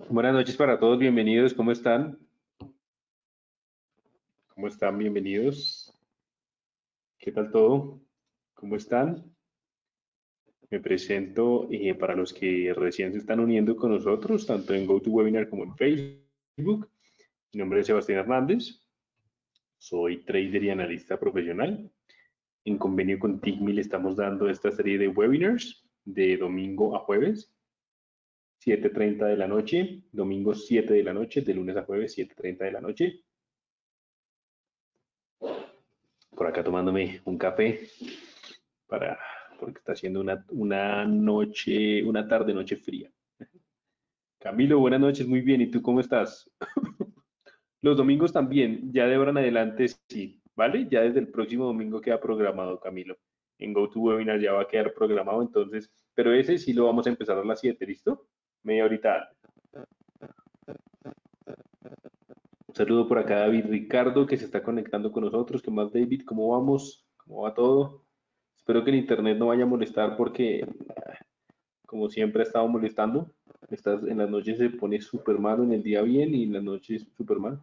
Buenas noches para todos, bienvenidos, ¿cómo están? ¿Cómo están? Bienvenidos. ¿Qué tal todo? ¿Cómo están? Me presento para los que recién se están uniendo con nosotros, tanto en GoToWebinar como en Facebook. Mi nombre es Sebastián Hernández, soy trader y analista profesional. En convenio con Tigmil estamos dando esta serie de webinars de domingo a jueves, 7:30 de la noche, domingo 7 de la noche, de lunes a jueves, 7:30 de la noche. Por acá tomándome un café para, porque está haciendo una noche, una tarde, noche fría. Camilo, buenas noches, muy bien. ¿Y tú cómo estás? Los domingos también, ya de ahora en adelante sí, ¿vale? Ya desde el próximo domingo queda programado, Camilo. En GoToWebinar ya va a quedar programado, entonces, pero ese sí lo vamos a empezar a las 7, ¿listo? Media horita antes. Un saludo por acá, David Ricardo, que se está conectando con nosotros. ¿Qué más, David? ¿Cómo vamos? ¿Cómo va todo? Espero que el internet no vaya a molestar porque como siempre ha estado molestando. En las noches se pone súper malo, en el día bien y en las noches súper mal.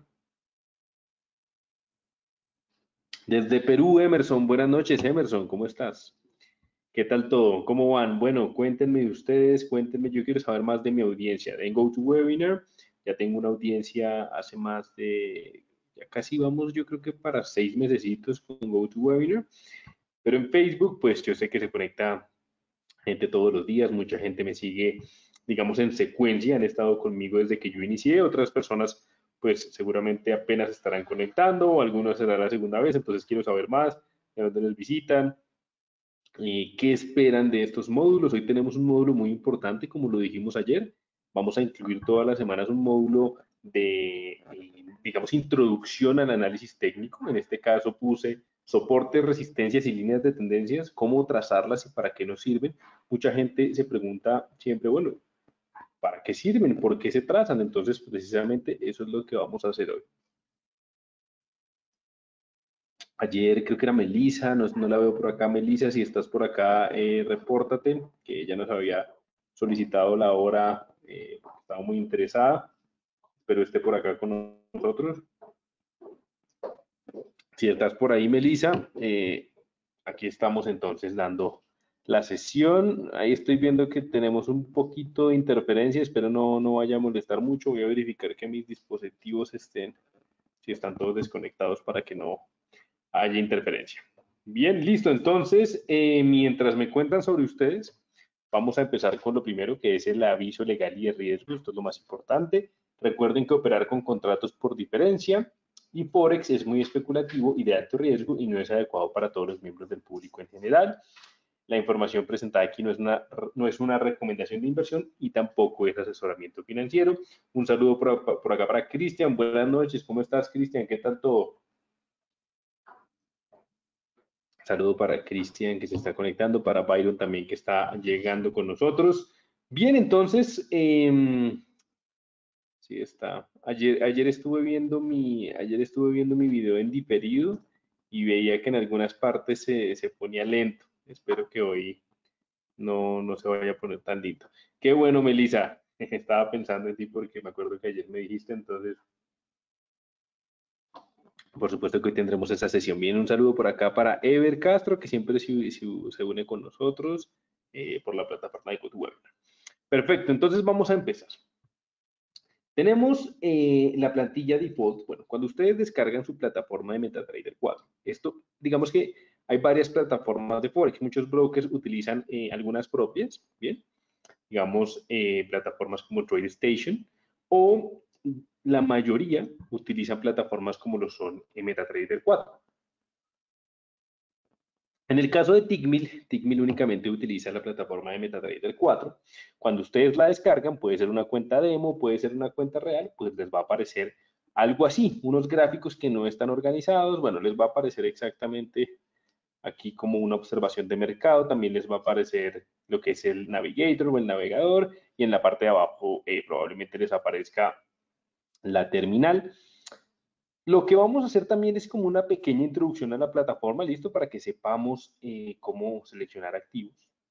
Desde Perú, Emerson, buenas noches, Emerson, ¿cómo estás? ¿Qué tal todo? ¿Cómo van? Bueno, cuéntenme de ustedes, cuéntenme, yo quiero saber más de mi audiencia. En GoToWebinar ya tengo una audiencia hace más de, ya casi vamos, yo creo que para 6 mesecitos con GoToWebinar, pero en Facebook, pues yo sé que se conecta gente todos los días, mucha gente me sigue, digamos, en secuencia, han estado conmigo desde que yo inicié, otras personas pues seguramente apenas estarán conectando o algunos será la segunda vez, entonces quiero saber más, de dónde les visitan, qué esperan de estos módulos. Hoy tenemos un módulo muy importante, como lo dijimos ayer, vamos a incluir todas las semanas un módulo de, digamos, introducción al análisis técnico. En este caso puse soporte, resistencias y líneas de tendencias, cómo trazarlas y para qué nos sirven. Mucha gente se pregunta siempre, bueno, ¿para qué sirven? ¿Por qué se trazan? Entonces, precisamente eso es lo que vamos a hacer hoy. Ayer creo que era Melisa, no, no la veo por acá. Melisa, si estás por acá, repórtate, que ella nos había solicitado la hora, porque estaba muy interesada, pero esté por acá con nosotros. Si estás por ahí, Melisa, aquí estamos entonces dando la sesión. Ahí estoy viendo que tenemos un poquito de interferencia, espero no vaya a molestar mucho. Voy a verificar que mis dispositivos estén, si están todos desconectados para que no haya interferencia. Bien, listo. Entonces, mientras me cuentan sobre ustedes, vamos a empezar con lo primero, que es el aviso legal y de riesgo. Esto es lo más importante. Recuerden que operar con contratos por diferencia y Forex es muy especulativo y de alto riesgo y no es adecuado para todos los miembros del público en general. La información presentada aquí no es una recomendación de inversión y tampoco es asesoramiento financiero. Un saludo por acá para Cristian. Buenas noches. ¿Cómo estás, Cristian? ¿Qué tal todo? Saludo para Cristian que se está conectando, para Byron también que está llegando con nosotros. Bien, entonces, sí está. Ayer estuve viendo mi video en diferido y veía que en algunas partes se ponía lento. Espero que hoy no se vaya a poner tan lento. Qué bueno, Melissa. Estaba pensando en ti porque me acuerdo que ayer me dijiste, entonces por supuesto que hoy tendremos esa sesión. Bien, un saludo por acá para Ever Castro, que siempre se une con nosotros por la plataforma de GoToWebinar. Perfecto, entonces vamos a empezar. Tenemos la plantilla default. Bueno, cuando ustedes descargan su plataforma de MetaTrader 4, esto, digamos que hay varias plataformas de Forex. Muchos brokers utilizan algunas propias, bien, digamos, plataformas como TradeStation o la mayoría utilizan plataformas como lo son MetaTrader 4. En el caso de Tickmill únicamente utiliza la plataforma de MetaTrader 4. Cuando ustedes la descargan, puede ser una cuenta demo, puede ser una cuenta real, pues les va a aparecer algo así, unos gráficos que no están organizados, bueno, les va a aparecer exactamente aquí como una observación de mercado, también les va a aparecer lo que es el navigator o el navegador y en la parte de abajo probablemente les aparezca la terminal. Lo que vamos a hacer también es como una pequeña introducción a la plataforma, listo, para que sepamos cómo seleccionar activos.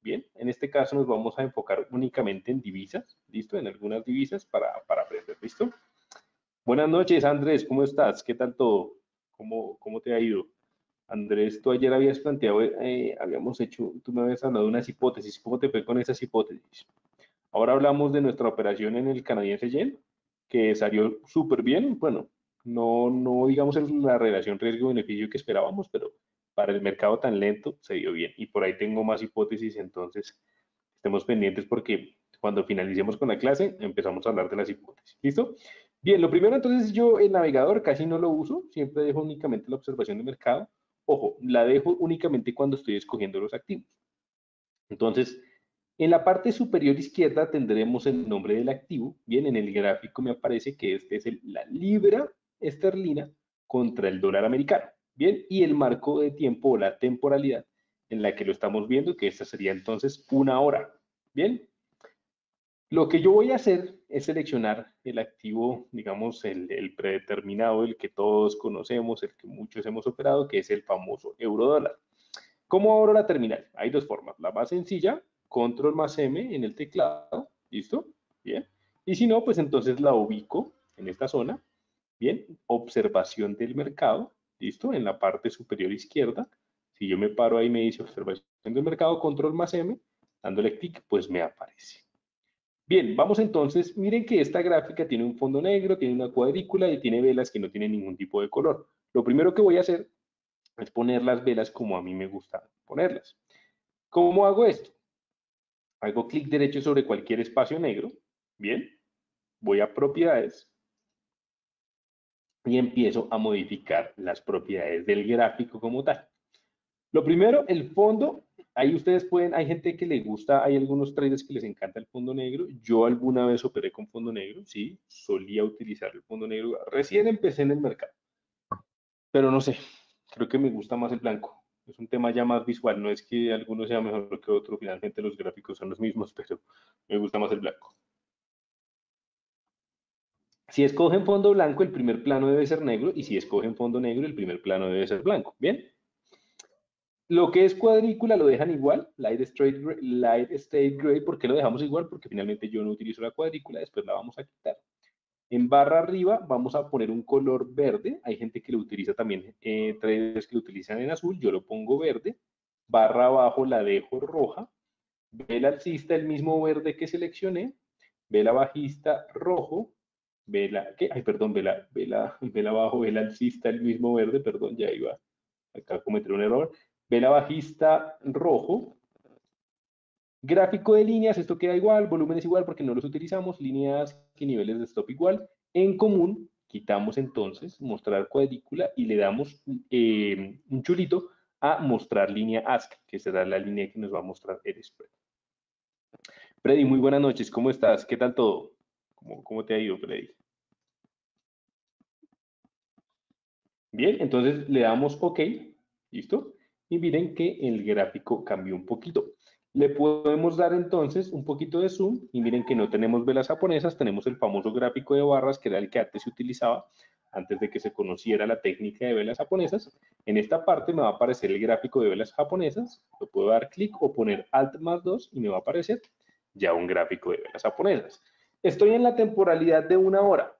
Bien, en este caso nos vamos a enfocar únicamente en divisas, ¿listo? En algunas divisas para aprender, ¿listo? Buenas noches, Andrés, ¿cómo estás? ¿Qué tal todo? ¿Cómo te ha ido? Andrés, tú ayer habías planteado, habíamos hecho, tú me habías hablado de unas hipótesis. ¿Cómo te fue con esas hipótesis? Ahora hablamos de nuestra operación en el canadiense yen, que salió súper bien. Bueno, no digamos en la relación riesgo-beneficio que esperábamos, pero para el mercado tan lento se dio bien. Y por ahí tengo más hipótesis, entonces estemos pendientes porque cuando finalicemos con la clase empezamos a hablar de las hipótesis. ¿Listo? Bien, lo primero entonces yo el navegador casi no lo uso, siempre dejo únicamente la observación de mercado. Ojo, la dejo únicamente cuando estoy escogiendo los activos. Entonces, en la parte superior izquierda tendremos el nombre del activo. Bien, en el gráfico me aparece que este es la libra esterlina contra el dólar americano. Bien, y el marco de tiempo o la temporalidad en la que lo estamos viendo, que esta sería entonces una hora. Bien, lo que yo voy a hacer es seleccionar el activo, digamos, el predeterminado, el que todos conocemos, el que muchos hemos operado, que es el famoso euro dólar. ¿Cómo abro la terminal? Hay dos formas. La más sencilla, control más M en el teclado, ¿listo? Bien. Y si no, pues entonces la ubico en esta zona, bien, observación del mercado, ¿listo? En la parte superior izquierda. Si yo me paro ahí me dice observación del mercado, control más M, dándole clic, pues me aparece. Bien, vamos entonces, miren que esta gráfica tiene un fondo negro, tiene una cuadrícula y tiene velas que no tienen ningún tipo de color. Lo primero que voy a hacer es poner las velas como a mí me gusta ponerlas. ¿Cómo hago esto? Hago clic derecho sobre cualquier espacio negro, bien, voy a propiedades y empiezo a modificar las propiedades del gráfico como tal. Lo primero, el fondo, ahí ustedes pueden, hay gente que le gusta, hay algunos traders que les encanta el fondo negro. Yo alguna vez operé con fondo negro, sí, solía utilizar el fondo negro. Recién empecé en el mercado, pero no sé, creo que me gusta más el blanco. Es un tema ya más visual, no es que alguno sea mejor que otro, finalmente los gráficos son los mismos, pero me gusta más el blanco. Si escogen fondo blanco, el primer plano debe ser negro, y si escogen fondo negro, el primer plano debe ser blanco. Bien. Lo que es cuadrícula lo dejan igual, light state gray. ¿Por qué lo dejamos igual? Porque finalmente yo no utilizo la cuadrícula, después la vamos a quitar. En barra arriba vamos a poner un color verde. Hay gente que lo utiliza también, traders que lo utilizan en azul, yo lo pongo verde. Barra abajo la dejo roja. Vela alcista, el mismo verde que seleccioné. Vela bajista, rojo. Vela, ¿qué? Ay, perdón, vela abajo, vela alcista, el mismo verde, perdón, ya iba acá a cometer un error. Vela bajista, rojo. Gráfico de líneas, esto queda igual, volumen es igual porque no los utilizamos, líneas y niveles de stop igual. En común, quitamos entonces mostrar cuadrícula y le damos un chulito a mostrar línea ASC, que será la línea que nos va a mostrar el spread. Freddy, muy buenas noches, ¿cómo estás? ¿Qué tal todo? ¿Cómo te ha ido, Freddy? Bien, entonces le damos OK, ¿listo? Y miren que el gráfico cambió un poquito. Le podemos dar entonces un poquito de zoom y miren que no tenemos velas japonesas, tenemos el famoso gráfico de barras que era el que antes se utilizaba, antes de que se conociera la técnica de velas japonesas. En esta parte me va a aparecer el gráfico de velas japonesas, lo puedo dar clic o poner Alt más 2 y me va a aparecer ya un gráfico de velas japonesas. Estoy en la temporalidad de una hora.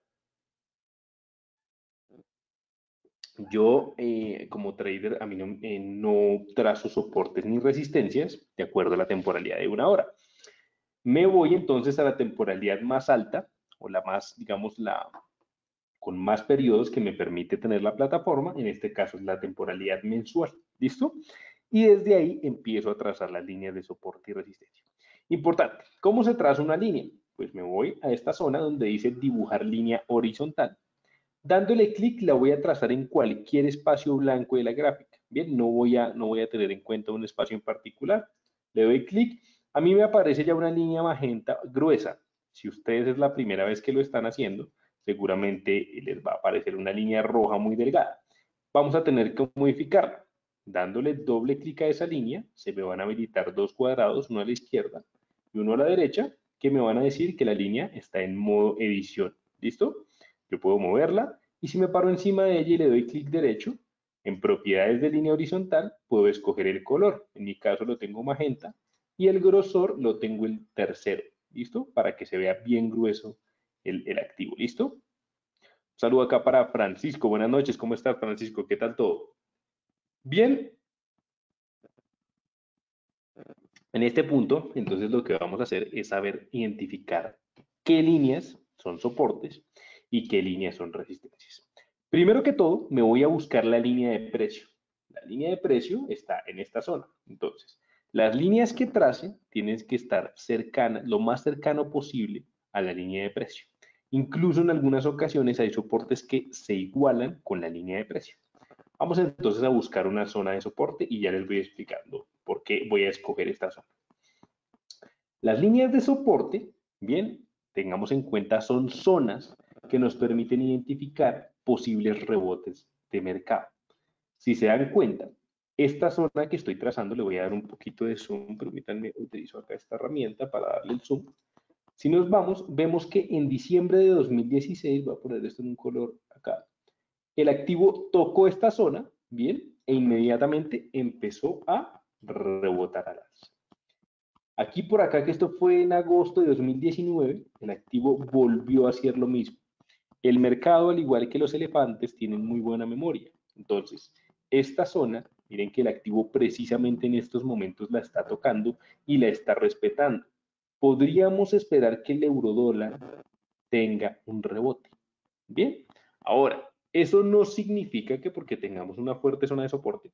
Yo, como trader, a mí no trazo soportes ni resistencias de acuerdo a la temporalidad de una hora. Me voy entonces a la temporalidad más alta o la más, digamos, la con más periodos que me permite tener la plataforma. En este caso es la temporalidad mensual. ¿Listo? Y desde ahí empiezo a trazar las líneas de soporte y resistencia. Importante, ¿cómo se traza una línea? Pues me voy a esta zona donde dice dibujar línea horizontal. Dándole clic la voy a trazar en cualquier espacio blanco de la gráfica. Bien, no voy a tener en cuenta un espacio en particular. Le doy clic. A mí me aparece ya una línea magenta gruesa. Si ustedes es la primera vez que lo están haciendo, seguramente les va a aparecer una línea roja muy delgada. Vamos a tener que modificarla. Dándole doble clic a esa línea, se me van a habilitar dos cuadrados, uno a la izquierda y uno a la derecha, que me van a decir que la línea está en modo edición. ¿Listo? Yo puedo moverla y si me paro encima de ella y le doy clic derecho, en propiedades de línea horizontal puedo escoger el color. En mi caso lo tengo magenta y el grosor lo tengo el tercero, ¿listo? Para que se vea bien grueso el activo, ¿listo? Saludo acá para Francisco. Buenas noches, ¿cómo estás, Francisco? ¿Qué tal todo? Bien, en este punto, entonces lo que vamos a hacer es saber identificar qué líneas son soportes y qué líneas son resistencias. Primero que todo, me voy a buscar la línea de precio. La línea de precio está en esta zona. Entonces, las líneas que trace tienen que estar cercanas, lo más cercano posible a la línea de precio. Incluso en algunas ocasiones hay soportes que se igualan con la línea de precio. Vamos entonces a buscar una zona de soporte y ya les voy explicando por qué voy a escoger esta zona. Las líneas de soporte, bien, tengamos en cuenta, son zonas que nos permiten identificar posibles rebotes de mercado. Si se dan cuenta, esta zona que estoy trazando, le voy a dar un poquito de zoom, permítanme, utilizo acá esta herramienta para darle el zoom. Si nos vamos, vemos que en diciembre de 2016, voy a poner esto en un color acá, el activo tocó esta zona, bien, e inmediatamente empezó a rebotar al alza. Aquí por acá, que esto fue en agosto de 2019, el activo volvió a hacer lo mismo. El mercado, al igual que los elefantes, tienen muy buena memoria. Entonces, esta zona, miren que el activo precisamente en estos momentos la está tocando y la está respetando. Podríamos esperar que el eurodólar tenga un rebote. Bien, ahora, eso no significa que porque tengamos una fuerte zona de soporte,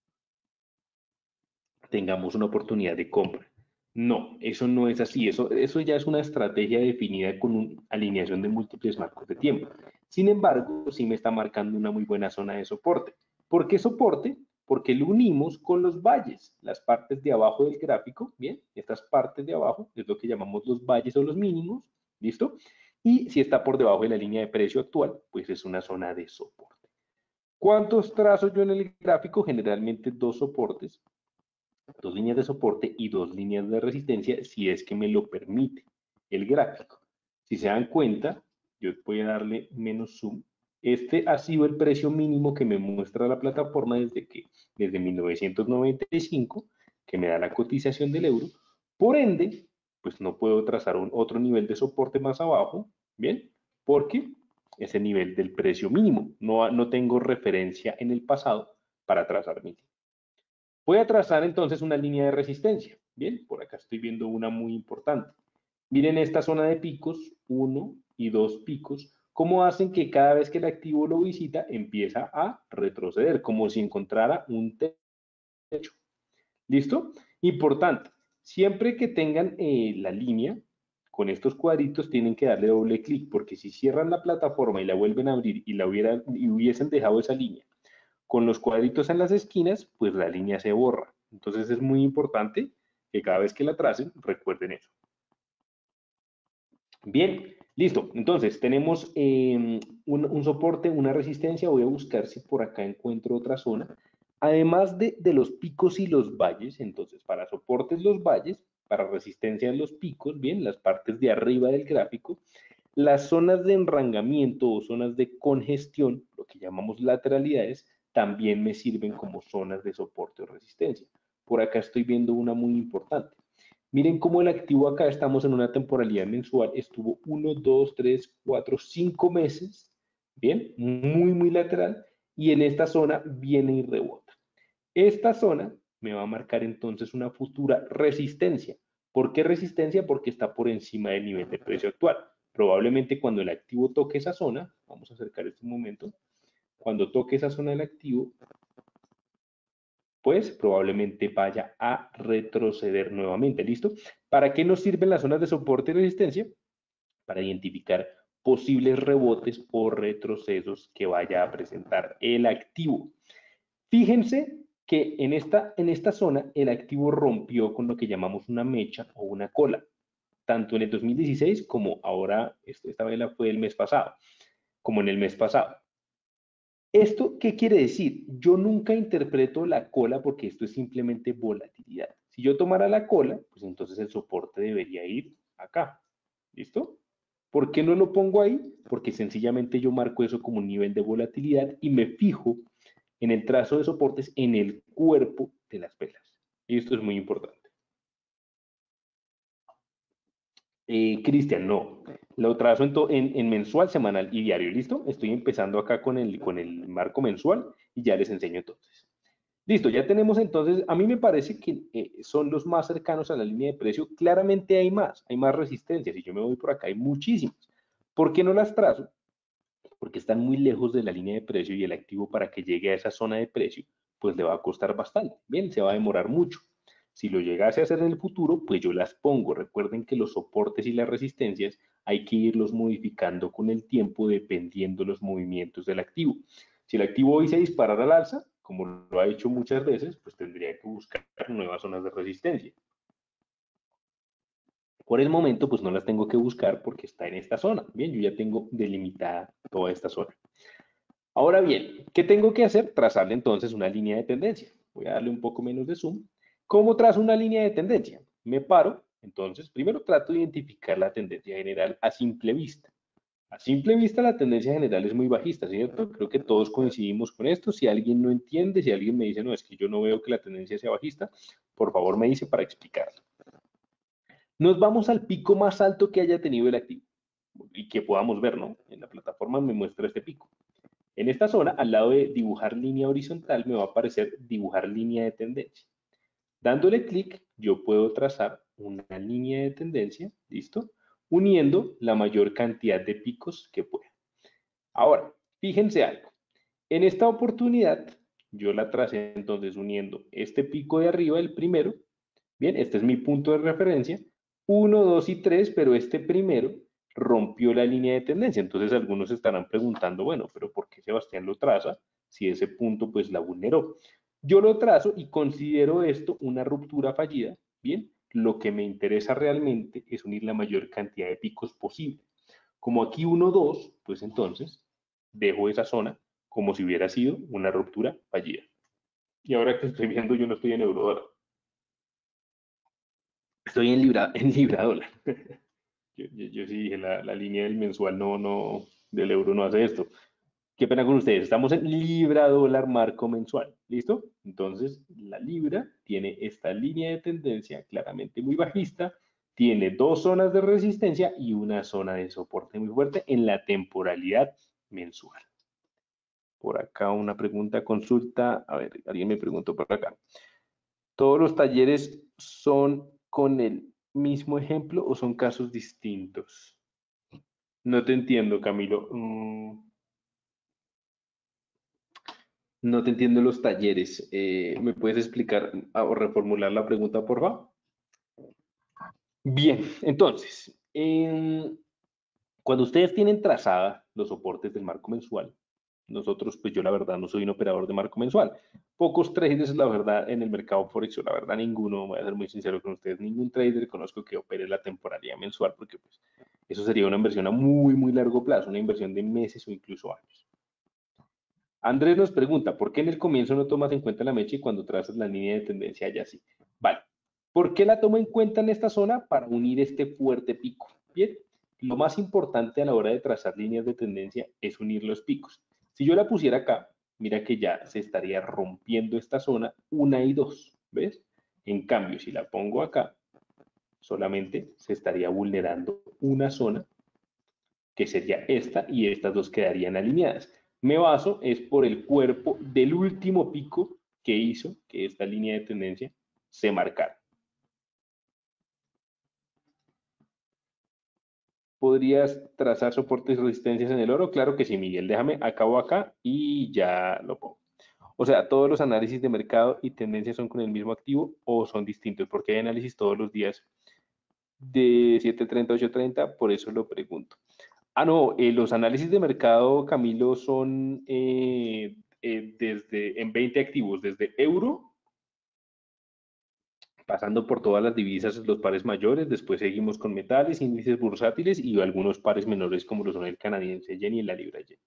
tengamos una oportunidad de compra. No, eso no es así. Eso ya es una estrategia definida con una alineación de múltiples marcos de tiempo. Sin embargo, sí me está marcando una muy buena zona de soporte. ¿Por qué soporte? Porque lo unimos con los valles, las partes de abajo del gráfico, bien, estas partes de abajo es lo que llamamos los valles o los mínimos, ¿listo? Y si está por debajo de la línea de precio actual, pues es una zona de soporte. ¿Cuántos trazo yo en el gráfico? Generalmente dos soportes, dos líneas de soporte y dos líneas de resistencia, si es que me lo permite el gráfico. Si se dan cuenta, yo voy a darle menos zoom. Este ha sido el precio mínimo que me muestra la plataforma desde 1995, que me da la cotización del euro. Por ende, pues no puedo trazar otro nivel de soporte más abajo, ¿bien? Porque es el nivel del precio mínimo. No tengo referencia en el pasado para trazar mi. Voy a trazar entonces una línea de resistencia. Bien, por acá estoy viendo una muy importante. Miren esta zona de picos, 1 y 2 picos, cómo hacen que cada vez que el activo lo visita empieza a retroceder, como si encontrara un techo. ¿Listo? Importante, siempre que tengan la línea con estos cuadritos tienen que darle doble clic, porque si cierran la plataforma y la vuelven a abrir y hubiesen dejado esa línea con los cuadritos en las esquinas, pues la línea se borra. Entonces es muy importante que cada vez que la tracen, recuerden eso. Bien, listo. Entonces tenemos un soporte, una resistencia. Voy a buscar si por acá encuentro otra zona. Además de los picos y los valles, entonces para soportes los valles, para resistencia los picos, bien, las partes de arriba del gráfico, las zonas de enrangamiento o zonas de congestión, lo que llamamos lateralidades, también me sirven como zonas de soporte o resistencia. Por acá estoy viendo una muy importante. Miren cómo el activo acá, estamos en una temporalidad mensual, estuvo 1, 2, 3, 4, 5 meses, bien, muy lateral, y en esta zona viene y rebota. Esta zona me va a marcar entonces una futura resistencia. ¿Por qué resistencia? Porque está por encima del nivel de precio actual. Probablemente cuando el activo toque esa zona, vamos a acercar este momento, cuando toque esa zona del activo, pues probablemente vaya a retroceder nuevamente. ¿Listo? ¿Para qué nos sirven las zonas de soporte y resistencia? Para identificar posibles rebotes o retrocesos que vaya a presentar el activo. Fíjense que en esta zona el activo rompió con lo que llamamos una mecha o una cola, tanto en el 2016 como ahora, esta vela fue el mes pasado, como en el mes pasado. ¿Esto qué quiere decir? Yo nunca interpreto la cola porque esto es simplemente volatilidad. Si yo tomara la cola, pues entonces el soporte debería ir acá. ¿Listo? ¿Por qué no lo pongo ahí? Porque sencillamente yo marco eso como un nivel de volatilidad y me fijo en el trazo de soportes en el cuerpo de las velas. Y esto es muy importante. Cristian, no. Lo trazo en mensual, semanal y diario. ¿Listo? Estoy empezando acá con el marco mensual y ya les enseño entonces. Listo, ya tenemos entonces, a mí me parece que son los más cercanos a la línea de precio. Claramente hay más resistencias. Si yo me voy por acá, hay muchísimas. ¿Por qué no las trazo? Porque están muy lejos de la línea de precio y el activo para que llegue a esa zona de precio, pues le va a costar bastante. Bien, se va a demorar mucho. Si lo llegase a hacer en el futuro, pues yo las pongo. Recuerden que los soportes y las resistencias hay que irlos modificando con el tiempo dependiendo los movimientos del activo. Si el activo hoy se disparara al alza, como lo ha hecho muchas veces, pues tendría que buscar nuevas zonas de resistencia. Por el momento, pues no las tengo que buscar porque está en esta zona. Bien, yo ya tengo delimitada toda esta zona. Ahora bien, ¿qué tengo que hacer? Trazarle entonces una línea de tendencia. Voy a darle un poco menos de zoom. ¿Cómo trazo una línea de tendencia? Me paro, entonces primero trato de identificar la tendencia general a simple vista. A simple vista la tendencia general es muy bajista, ¿cierto? Creo que todos coincidimos con esto. Si alguien no entiende, si alguien me dice, no, es que yo no veo que la tendencia sea bajista, por favor me dice para explicarlo. Nos vamos al pico más alto que haya tenido el activo y que podamos ver, ¿no? En la plataforma me muestra este pico. En esta zona, al lado de dibujar línea horizontal, me va a aparecer dibujar línea de tendencia. Dándole clic, yo puedo trazar una línea de tendencia, ¿listo? Uniendo la mayor cantidad de picos que pueda. Ahora, fíjense algo. En esta oportunidad, yo la tracé entonces uniendo este pico de arriba, el primero. Bien, este es mi punto de referencia. 1, 2 y 3, pero este primero rompió la línea de tendencia. Entonces algunos estarán preguntando, bueno, pero ¿por qué Sebastián lo traza si ese punto pues la vulneró? Yo lo trazo y considero esto una ruptura fallida. Bien, lo que me interesa realmente es unir la mayor cantidad de picos posible. Como aquí 1, 2, pues entonces dejo esa zona como si hubiera sido una ruptura fallida. Y ahora que estoy viendo, yo no estoy en eurodólar, estoy en libra dólar. Yo sí dije, la línea del mensual del euro no hace esto. Qué pena con ustedes, estamos en libra dólar marco mensual, ¿listo? Entonces, la libra tiene esta línea de tendencia claramente muy bajista, tiene dos zonas de resistencia y una zona de soporte muy fuerte en la temporalidad mensual. Por acá una pregunta, consulta, a ver, alguien me preguntó por acá. ¿Todos los talleres son con el mismo ejemplo o son casos distintos? No te entiendo, Camilo. No te entiendo los talleres. ¿Me puedes explicar o reformular la pregunta, por favor? Bien, entonces, cuando ustedes tienen trazada los soportes del marco mensual, nosotros, pues yo la verdad no soy un operador de marco mensual. Pocos traders, la verdad, en el mercado Forex, la verdad ninguno, voy a ser muy sincero con ustedes, ningún trader conozco que opere la temporalidad mensual, porque pues eso sería una inversión a muy, muy largo plazo, una inversión de meses o incluso años. Andrés nos pregunta, ¿por qué en el comienzo no tomas en cuenta la mecha y cuando trazas la línea de tendencia ya sí? Vale. ¿Por qué la tomo en cuenta en esta zona? Para unir este fuerte pico. Bien, lo más importante a la hora de trazar líneas de tendencia es unir los picos. Si yo la pusiera acá, mira que ya se estaría rompiendo esta zona 1 y 2, ¿ves? En cambio, si la pongo acá, solamente se estaría vulnerando una zona que sería esta, y estas dos quedarían alineadas. Me baso es por el cuerpo del último pico que hizo que esta línea de tendencia se marcara. ¿Podrías trazar soportes y resistencias en el oro? Claro que sí, Miguel. Déjame, acabo acá y ya lo pongo. O sea, todos los análisis de mercado y tendencias son con el mismo activo o son distintos, porque hay análisis todos los días de 7:30 a 8:30, por eso lo pregunto. Ah, no, los análisis de mercado, Camilo, son en 20 activos, desde euro, pasando por todas las divisas, los pares mayores, después seguimos con metales, índices bursátiles y algunos pares menores como lo son el canadiense yen y la libra yen.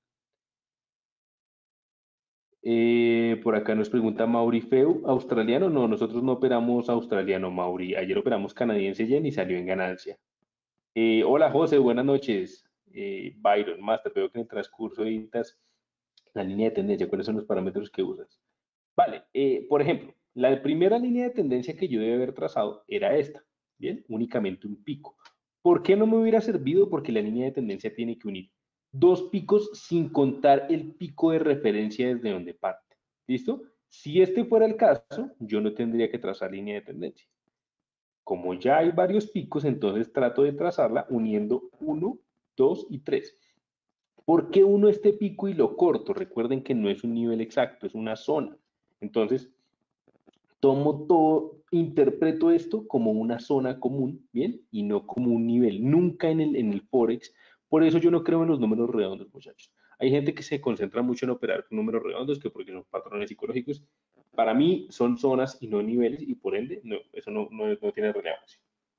Por acá nos pregunta Mauri Feu, ¿australiano? No, nosotros no operamos australiano, Mauri. Ayer operamos canadiense yen y salió en ganancia. Hola José, buenas noches. Byron, Master, veo que en el transcurso editas la línea de tendencia. ¿Cuáles son los parámetros que usas? Vale, por ejemplo, la primera línea de tendencia que yo debe haber trazado era esta, ¿bien? Únicamente un pico. ¿Por qué no me hubiera servido? Porque la línea de tendencia tiene que unir dos picos sin contar el pico de referencia desde donde parte. ¿Listo? Si este fuera el caso, yo no tendría que trazar línea de tendencia. Como ya hay varios picos, entonces trato de trazarla uniendo 1, 2 y 3. ¿Por qué uno este pico y lo corto? Recuerden que no es un nivel exacto, es una zona. Entonces, tomo todo, interpreto esto como una zona común, ¿bien? Y no como un nivel, nunca en el Forex. Por eso yo no creo en los números redondos, muchachos. Hay gente que se concentra mucho en operar con números redondos, que porque son patrones psicológicos. Para mí son zonas y no niveles, y por ende, no, eso no tiene relevancia.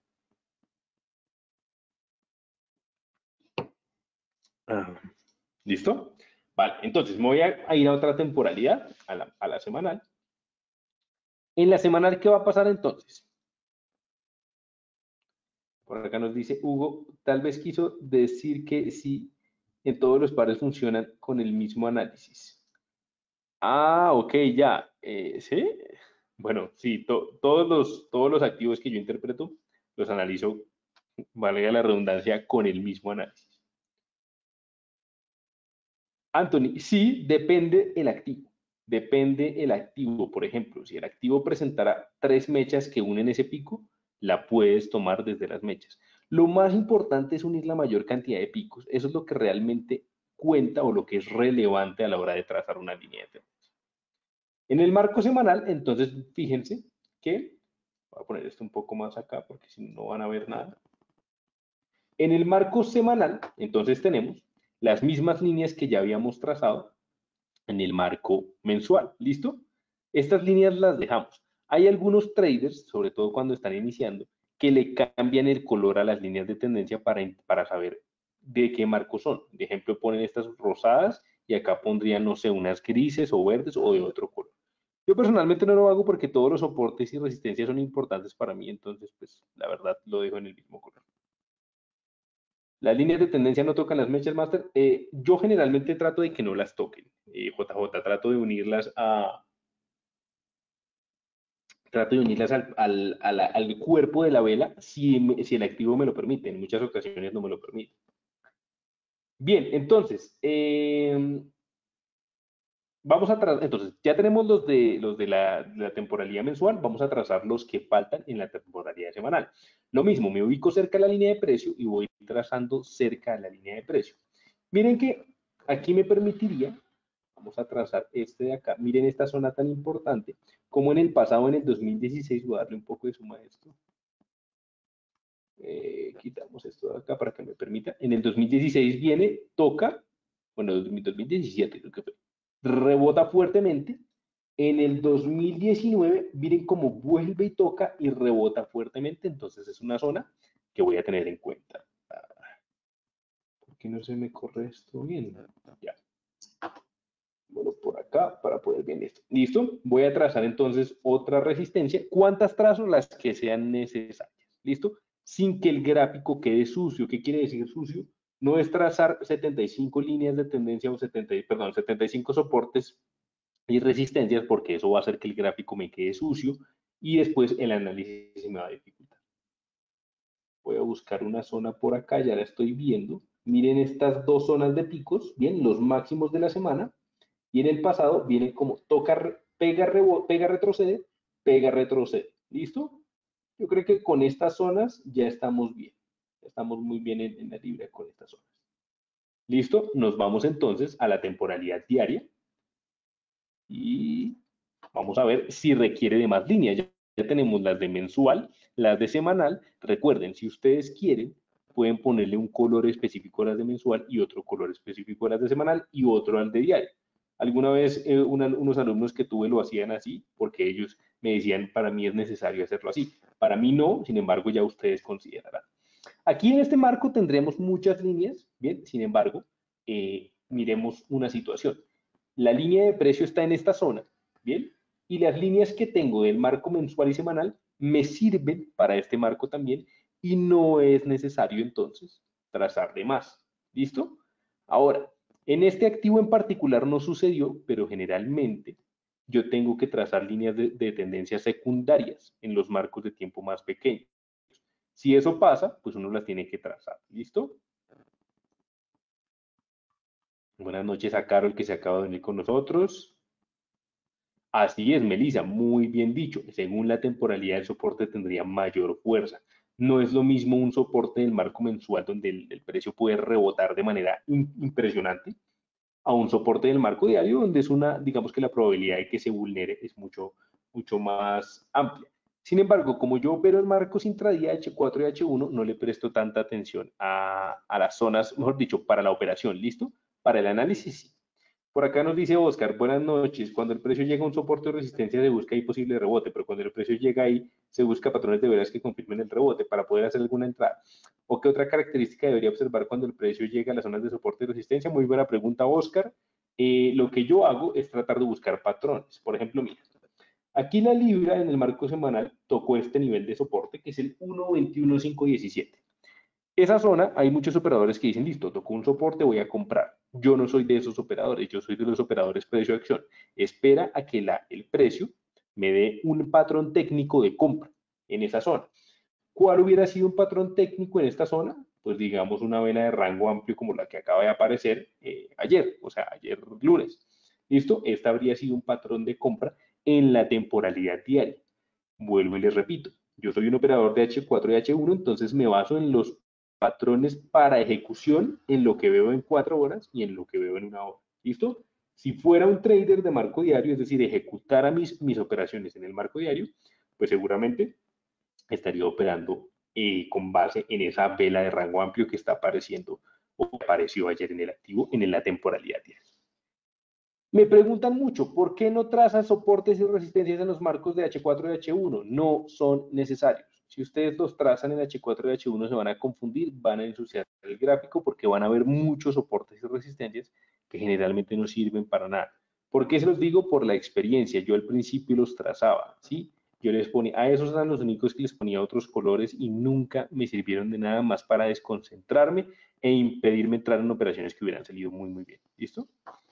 Ah, ¿listo? Vale, entonces me voy a ir a otra temporalidad, a la semanal. En la semanal, ¿qué va a pasar entonces? Por acá nos dice Hugo, tal vez quiso decir que sí, en todos los pares funcionan con el mismo análisis. Ah, ok, ya. ¿Sí? Bueno, sí, todos los activos que yo interpreto los analizo, valga la redundancia, con el mismo análisis. Anthony, sí, depende el activo. Depende el activo. Por ejemplo, si el activo presentara tres mechas que unen ese pico, la puedes tomar desde las mechas. Lo más importante es unir la mayor cantidad de picos. Eso es lo que realmente cuenta o lo que es relevante a la hora de trazar una línea de tendencia. En el marco semanal, entonces, fíjense que, voy a poner esto un poco más acá porque si no, no van a ver nada. En el marco semanal, entonces tenemos las mismas líneas que ya habíamos trazado en el marco mensual. ¿Listo? Estas líneas las dejamos. Hay algunos traders, sobre todo cuando están iniciando, que le cambian el color a las líneas de tendencia para saber de qué marco son. De ejemplo, ponen estas rosadas y acá pondrían, no sé, unas grises o verdes o de otro color. Yo personalmente no lo hago porque todos los soportes y resistencias son importantes para mí, entonces, pues, la verdad, lo dejo en el mismo color. Las líneas de tendencia no tocan las mechas master. Yo generalmente trato de que no las toquen. JJ, trato de unirlas al cuerpo de la vela si el activo me lo permite. En muchas ocasiones no me lo permite. Bien, entonces, entonces, ya tenemos los de la temporalidad mensual, vamos a trazar los que faltan en la temporalidad semanal. Lo mismo, me ubico cerca de la línea de precio y voy trazando cerca de la línea de precio. Miren que aquí me permitiría, vamos a trazar este de acá, miren esta zona tan importante, como en el pasado, en el 2016, voy a darle un poco de suma a esto. Quitamos esto de acá para que me permita. En el 2016 viene, toca, bueno, 2017 creo que fue, rebota fuertemente. En el 2019, miren cómo vuelve y toca y rebota fuertemente. Entonces es una zona que voy a tener en cuenta. ¿Por qué no se me corre esto bien? Ya. Bueno, por acá para poder ver esto. ¿Listo? Voy a trazar entonces otra resistencia. ¿Cuántas trazo? Las que sean necesarias. ¿Listo? Sin que el gráfico quede sucio. ¿Qué quiere decir sucio? No es trazar 75 líneas de tendencia o 75 soportes y resistencias porque eso va a hacer que el gráfico me quede sucio y después el análisis se me va a dificultar. Voy a buscar una zona por acá, ya la estoy viendo. Miren estas dos zonas de picos, bien, los máximos de la semana. Y en el pasado viene como toca, pega, pega, retrocede, pega, retrocede. ¿Listo? Yo creo que con estas zonas ya estamos bien. Estamos muy bien en la libra con estas zonas. ¿Listo? Nos vamos entonces a la temporalidad diaria y vamos a ver si requiere de más líneas. Ya tenemos las de mensual, las de semanal. Recuerden, si ustedes quieren, pueden ponerle un color específico a las de mensual y otro color específico a las de semanal y otro al de diario. Alguna vez unos alumnos que tuve lo hacían así porque ellos me decían, para mí es necesario hacerlo así. Para mí no, sin embargo, ya ustedes considerarán. Aquí en este marco tendremos muchas líneas, bien, sin embargo, miremos una situación. La línea de precio está en esta zona, bien, y las líneas que tengo del marco mensual y semanal me sirven para este marco también y no es necesario entonces trazar de más. ¿Listo? Ahora, en este activo en particular no sucedió, pero generalmente yo tengo que trazar líneas de tendencias secundarias en los marcos de tiempo más pequeños. Si eso pasa, pues uno las tiene que trazar. ¿Listo? Buenas noches a Carol que se acaba de venir con nosotros. Así es, Melissa, muy bien dicho. Según la temporalidad, el soporte tendría mayor fuerza. No es lo mismo un soporte del marco mensual donde el precio puede rebotar de manera impresionante a un soporte del marco diario donde es una, digamos que la probabilidad de que se vulnere es mucho más amplia. Sin embargo, como yo opero en marcos intradía H4 y H1, no le presto tanta atención a las zonas, mejor dicho, para la operación, ¿listo? Para el análisis, sí. Por acá nos dice Oscar, buenas noches. Cuando el precio llega a un soporte de resistencia se busca ahí posible rebote, pero cuando el precio llega ahí se busca patrones de velas que confirmen el rebote para poder hacer alguna entrada. ¿O qué otra característica debería observar cuando el precio llega a las zonas de soporte y resistencia? Muy buena pregunta, Oscar. Lo que yo hago es tratar de buscar patrones. Por ejemplo, mira, aquí la libra en el marco semanal tocó este nivel de soporte que es el 1.21517. Esa zona, hay muchos operadores que dicen, listo, tocó un soporte, voy a comprar. Yo no soy de esos operadores, yo soy de los operadores precio-acción. Espera a que el precio me dé un patrón técnico de compra en esa zona. ¿Cuál hubiera sido un patrón técnico en esta zona? Pues digamos una vela de rango amplio como la que acaba de aparecer ayer, o sea, ayer lunes. ¿Listo? Esta habría sido un patrón de compra en la temporalidad diaria. Vuelvo y les repito, yo soy un operador de H4 y H1, entonces me baso en los patrones para ejecución en lo que veo en 4 horas y en lo que veo en 1 hora. ¿Listo? Si fuera un trader de marco diario, es decir, ejecutara mis operaciones en el marco diario, pues seguramente estaría operando con base en esa vela de rango amplio que está apareciendo o apareció ayer en el activo en la temporalidad diaria. Me preguntan mucho, ¿por qué no trazan soportes y resistencias en los marcos de H4 y H1? No son necesarios. Si ustedes los trazan en H4 y H1 se van a confundir, van a ensuciar el gráfico porque van a ver muchos soportes y resistencias que generalmente no sirven para nada. ¿Por qué se los digo? Por la experiencia. Yo al principio los trazaba, ¿sí? Yo les ponía, a esos eran los únicos que les ponía otros colores y nunca me sirvieron de nada más para desconcentrarme e impedirme entrar en operaciones que hubieran salido muy bien. ¿Listo?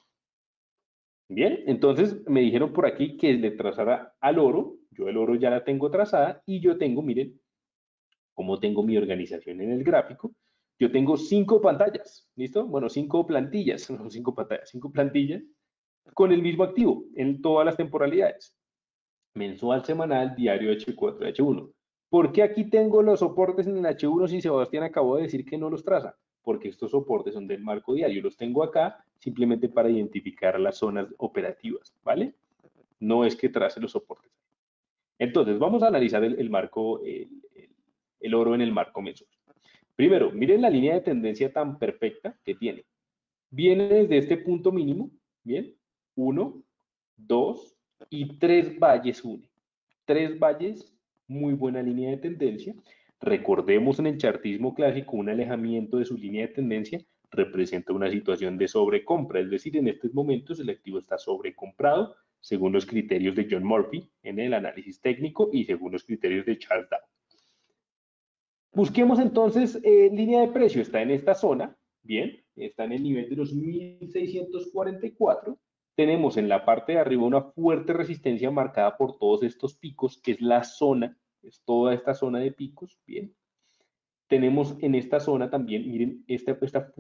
Bien, entonces me dijeron por aquí que le trazara al oro. Yo el oro ya la tengo trazada y yo tengo, miren, cómo tengo mi organización en el gráfico. Yo tengo 5 pantallas, ¿listo? Bueno, 5 plantillas, no 5 pantallas, 5 plantillas con el mismo activo en todas las temporalidades. Mensual, semanal, diario H4, H1. ¿Por qué aquí tengo los soportes en el H1 si Sebastián acabó de decir que no los traza? Porque estos soportes son del marco diario. Los tengo acá simplemente para identificar las zonas operativas, ¿vale? No es que trace los soportes. Entonces, vamos a analizar el marco, el oro en el marco mensual. Primero, miren la línea de tendencia tan perfecta que tiene. Viene desde este punto mínimo, ¿bien? 1, 2 y 3 valles une. 3 valles, muy buena línea de tendencia. Recordemos en el chartismo clásico, un alejamiento de su línea de tendencia representa una situación de sobrecompra, es decir, en estos momentos el activo está sobrecomprado según los criterios de John Murphy en el análisis técnico y según los criterios de Charles Dow. Busquemos entonces línea de precio, está en esta zona, bien, está en el nivel de los 1644. Tenemos en la parte de arriba una fuerte resistencia marcada por todos estos picos, que es la zona, es toda esta zona de picos, bien. Tenemos en esta zona también, miren, este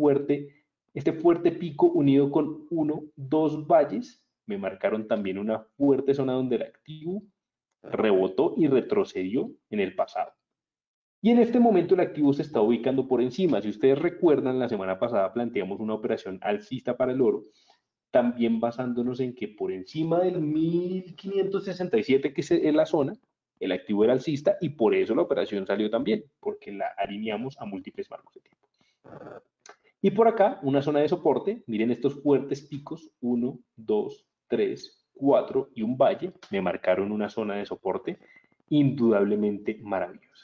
fuerte pico unido con 1, 2 valles, me marcaron también una fuerte zona donde el activo rebotó y retrocedió en el pasado. Y en este momento el activo se está ubicando por encima. Si ustedes recuerdan, la semana pasada planteamos una operación alcista para el oro, también basándonos en que por encima del 1567, que es la zona, el activo era alcista y por eso la operación salió también, porque la alineamos a múltiples marcos de tiempo. Y por acá, una zona de soporte, miren estos fuertes picos, 1, 2, 3, 4 y un valle, me marcaron una zona de soporte indudablemente maravillosa.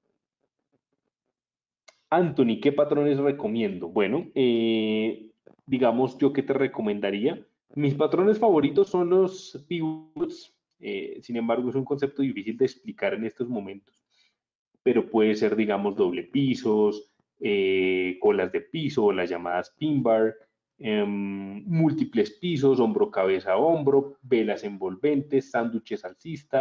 Anthony, ¿qué patrones recomiendo? Bueno, digamos yo que te recomendaría. Mis patrones favoritos son los pivots, sin embargo es un concepto difícil de explicar en estos momentos, pero puede ser, digamos, doble pisos, colas de piso, las llamadas pin bar, múltiples pisos, hombro, cabeza, hombro, velas envolventes, sándwiches alcista,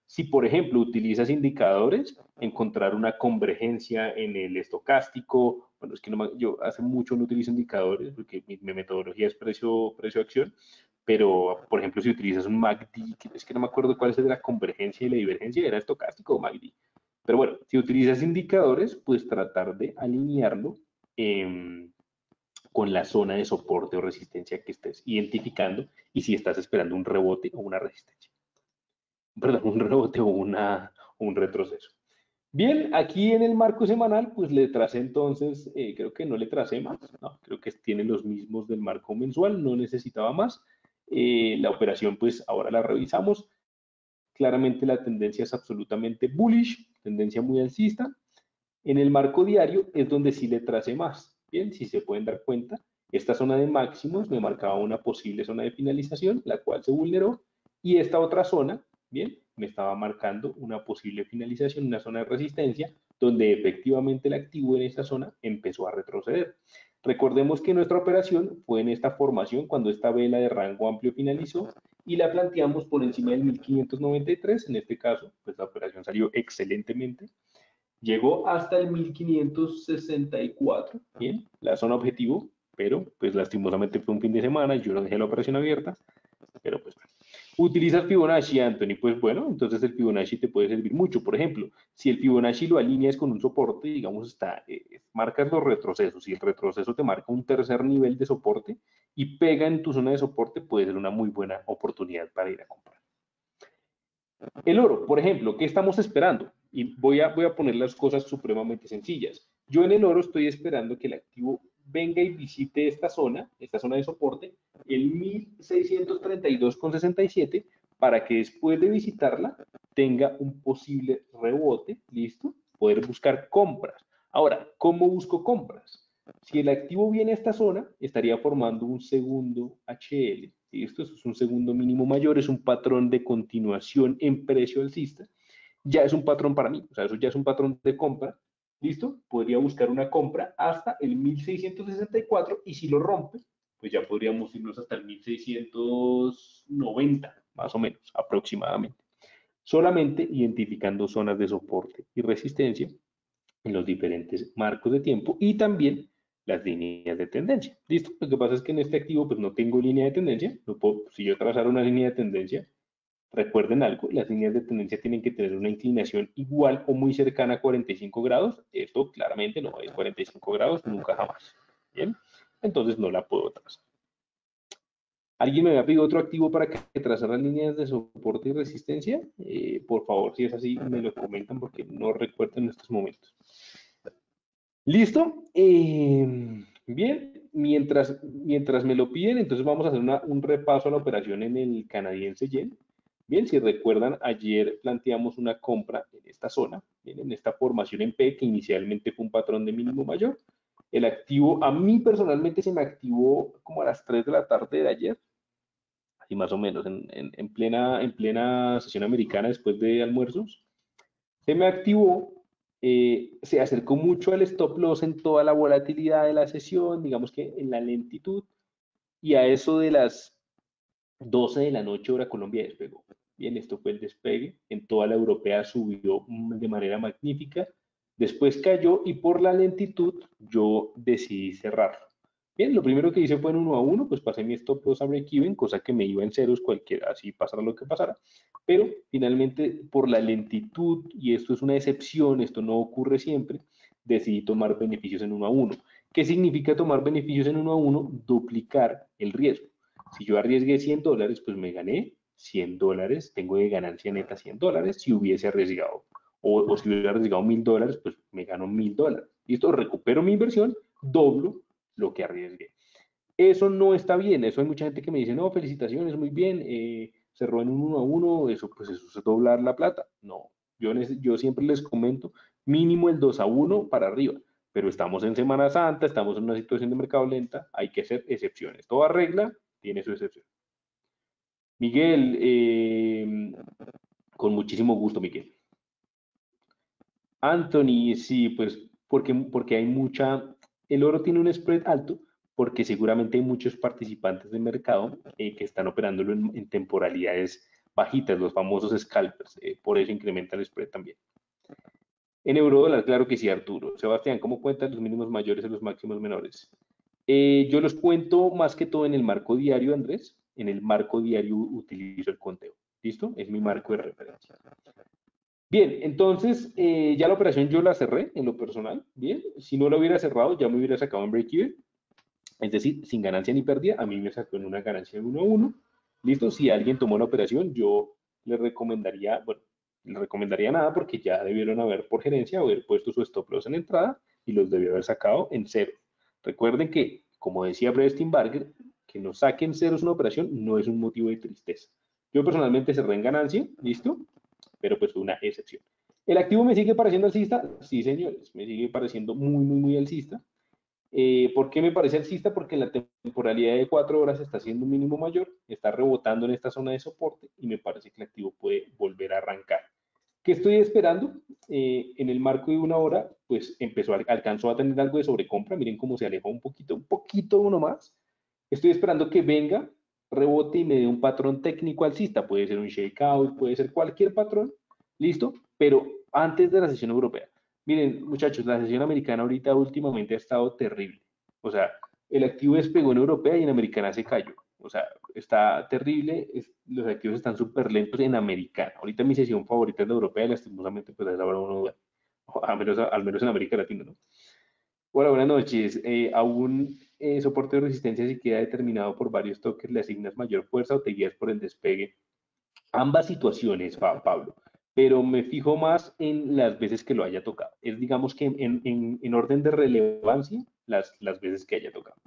Si, por ejemplo, utilizas indicadores, encontrar una convergencia en el estocástico. Bueno, es que yo hace mucho no utilizo indicadores porque mi metodología es precio-acción, pero, por ejemplo, si utilizas un MACD, es que no me acuerdo cuál es la convergencia y la divergencia, ¿era estocástico o MACD? Pero bueno, si utilizas indicadores, pues tratar de alinearlo eh, con la zona de soporte o resistencia que estés identificando y si estás esperando un rebote o una resistencia. Perdón, un rebote o un retroceso. Bien, aquí en el marco semanal, pues le tracé entonces, creo que no le tracé más, no, creo que tiene los mismos del marco mensual, no necesitaba más. La operación, pues ahora la revisamos. Claramente la tendencia es absolutamente bullish, tendencia muy alcista. En el marco diario es donde sí le tracé más. Bien, si se pueden dar cuenta, esta zona de máximos me marcaba una posible zona de finalización, la cual se vulneró, y esta otra zona, bien, me estaba marcando una posible finalización, una zona de resistencia, donde efectivamente el activo en esa zona empezó a retroceder. Recordemos que nuestra operación fue en esta formación cuando esta vela de rango amplio finalizó y la planteamos por encima del 1593. En este caso, pues la operación salió excelentemente. Llegó hasta el 1564, bien, la zona objetivo, pero pues lastimosamente fue un fin de semana, yo no dejé la operación abierta, pero pues bueno. Utilizas Fibonacci, Anthony, pues bueno, entonces el Fibonacci te puede servir mucho. Por ejemplo, si el Fibonacci lo alineas con un soporte, digamos, marcas los retrocesos y el retroceso te marca un tercer nivel de soporte y pega en tu zona de soporte, puede ser una muy buena oportunidad para ir a comprar. El oro, por ejemplo, ¿qué estamos esperando? Y voy a poner las cosas supremamente sencillas. Yo en el oro estoy esperando que el activo venga y visite esta zona de soporte, el 1632,67, para que después de visitarla tenga un posible rebote, ¿listo? Poder buscar compras. Ahora, ¿cómo busco compras? Si el activo viene a esta zona, estaría formando un segundo HL. Esto es un segundo mínimo mayor, es un patrón de continuación en precio alcista. Ya es un patrón para mí, o sea, eso ya es un patrón de compra. ¿Listo? Podría buscar una compra hasta el 1664 y si lo rompe, pues ya podríamos irnos hasta el 1690, más o menos, aproximadamente. Solamente identificando zonas de soporte y resistencia en los diferentes marcos de tiempo y también las líneas de tendencia. ¿Listo? Lo que pasa es que en este activo pues no tengo línea de tendencia. No puedo, si yo trazara una línea de tendencia, recuerden algo, las líneas de tendencia tienen que tener una inclinación igual o muy cercana a 45 grados. Esto claramente no es 45 grados, nunca jamás. Bien, entonces no la puedo trazar. ¿Alguien me había pedido otro activo para que trazara líneas de soporte y resistencia? Por favor, si es así, me lo comentan porque no recuerdo en estos momentos. ¿Listo? Bien, mientras me lo piden, entonces vamos a hacer un repaso a la operación en el canadiense yen. Bien, si recuerdan, ayer planteamos una compra en esta zona, bien, en esta formación en P, que inicialmente fue un patrón de mínimo mayor. El activo, a mí personalmente se me activó como a las 3 de la tarde de ayer, así más o menos, en plena sesión americana después de almuerzos. Se me activó, se acercó mucho al stop loss en toda la volatilidad de la sesión, digamos que en la lentitud, y a eso de las 12 de la noche hora Colombia despegó. Bien, esto fue el despegue, en toda la europea subió de manera magnífica, después cayó y por la lentitud yo decidí cerrarlo. Bien, lo primero que hice fue en 1 a 1, pues pasé mi stop loss a break-even, cosa que me iba en ceros cualquiera, así pasara lo que pasara, pero finalmente por la lentitud, y esto es una excepción, esto no ocurre siempre, decidí tomar beneficios en 1 a 1. ¿Qué significa tomar beneficios en 1 a 1? Duplicar el riesgo. Si yo arriesgué $100, pues me gané $100, tengo de ganancia neta $100 si hubiese arriesgado. O si hubiera arriesgado $1000, pues me gano $1000. Listo, recupero mi inversión, doblo lo que arriesgué. Eso no está bien, eso hay mucha gente que me dice, no, felicitaciones, muy bien, cerró en un 1 a 1, eso pues eso es doblar la plata. No, yo siempre les comento, mínimo el 2 a 1 para arriba, pero estamos en Semana Santa, estamos en una situación de mercado lenta, hay que hacer excepciones. Toda regla tiene su excepción. Miguel, con muchísimo gusto, Miguel. Anthony, sí, pues porque hay el oro tiene un spread alto porque seguramente hay muchos participantes de mercado que están operándolo en temporalidades bajitas, los famosos scalpers, por eso incrementa el spread también. En eurodólar, claro que sí, Arturo. Sebastián, ¿cómo cuentas los mínimos mayores y los máximos menores? Yo los cuento más que todo en el marco diario, Andrés. En el marco diario utilizo el conteo. ¿Listo? Es mi marco de referencia. Bien, entonces ya la operación yo la cerré en lo personal. Bien, si no la hubiera cerrado, ya me hubiera sacado en break-even. Es decir, sin ganancia ni pérdida, a mí me sacó en una ganancia de 1 a 1. ¿Listo? Si alguien tomó la operación, yo le recomendaría, bueno, le recomendaría nada porque ya debieron haber por gerencia haber puesto su stop loss en entrada y los debió haber sacado en cero. Recuerden que, como decía Brett Steinbarger, que nos saquen ceros una operación no es un motivo de tristeza. Yo personalmente cerré en ganancia, ¿listo? Pero pues fue una excepción. ¿El activo me sigue pareciendo alcista? Sí, señores, me sigue pareciendo muy alcista. ¿Por qué me parece alcista? Porque en la temporalidad de 4 horas está haciendo un mínimo mayor, está rebotando en esta zona de soporte y me parece que el activo puede volver a arrancar. ¿Qué estoy esperando? En el marco de 1 hora, pues alcanzó a tener algo de sobrecompra. Miren cómo se alejó un poquito uno más. Estoy esperando que venga, rebote y me dé un patrón técnico alcista. Puede ser un shakeout, puede ser cualquier patrón. ¿Listo? Pero antes de la sesión europea. Miren, muchachos, la sesión americana ahorita últimamente ha estado terrible. O sea, el activo despegó en europea y en americana se cayó. O sea, está terrible, los activos están súper lentos en americana. Ahorita mi sesión favorita es la europea y lastimosamente pues es ahora uno, al menos en América Latina, ¿no? Hola, buenas noches. Aún soporte de resistencia si queda determinado por varios toques, le asignas mayor fuerza o te guías por el despegue. Ambas situaciones, Pablo, pero me fijo más en las veces que lo haya tocado. Es digamos que en orden de relevancia, las veces que haya tocado.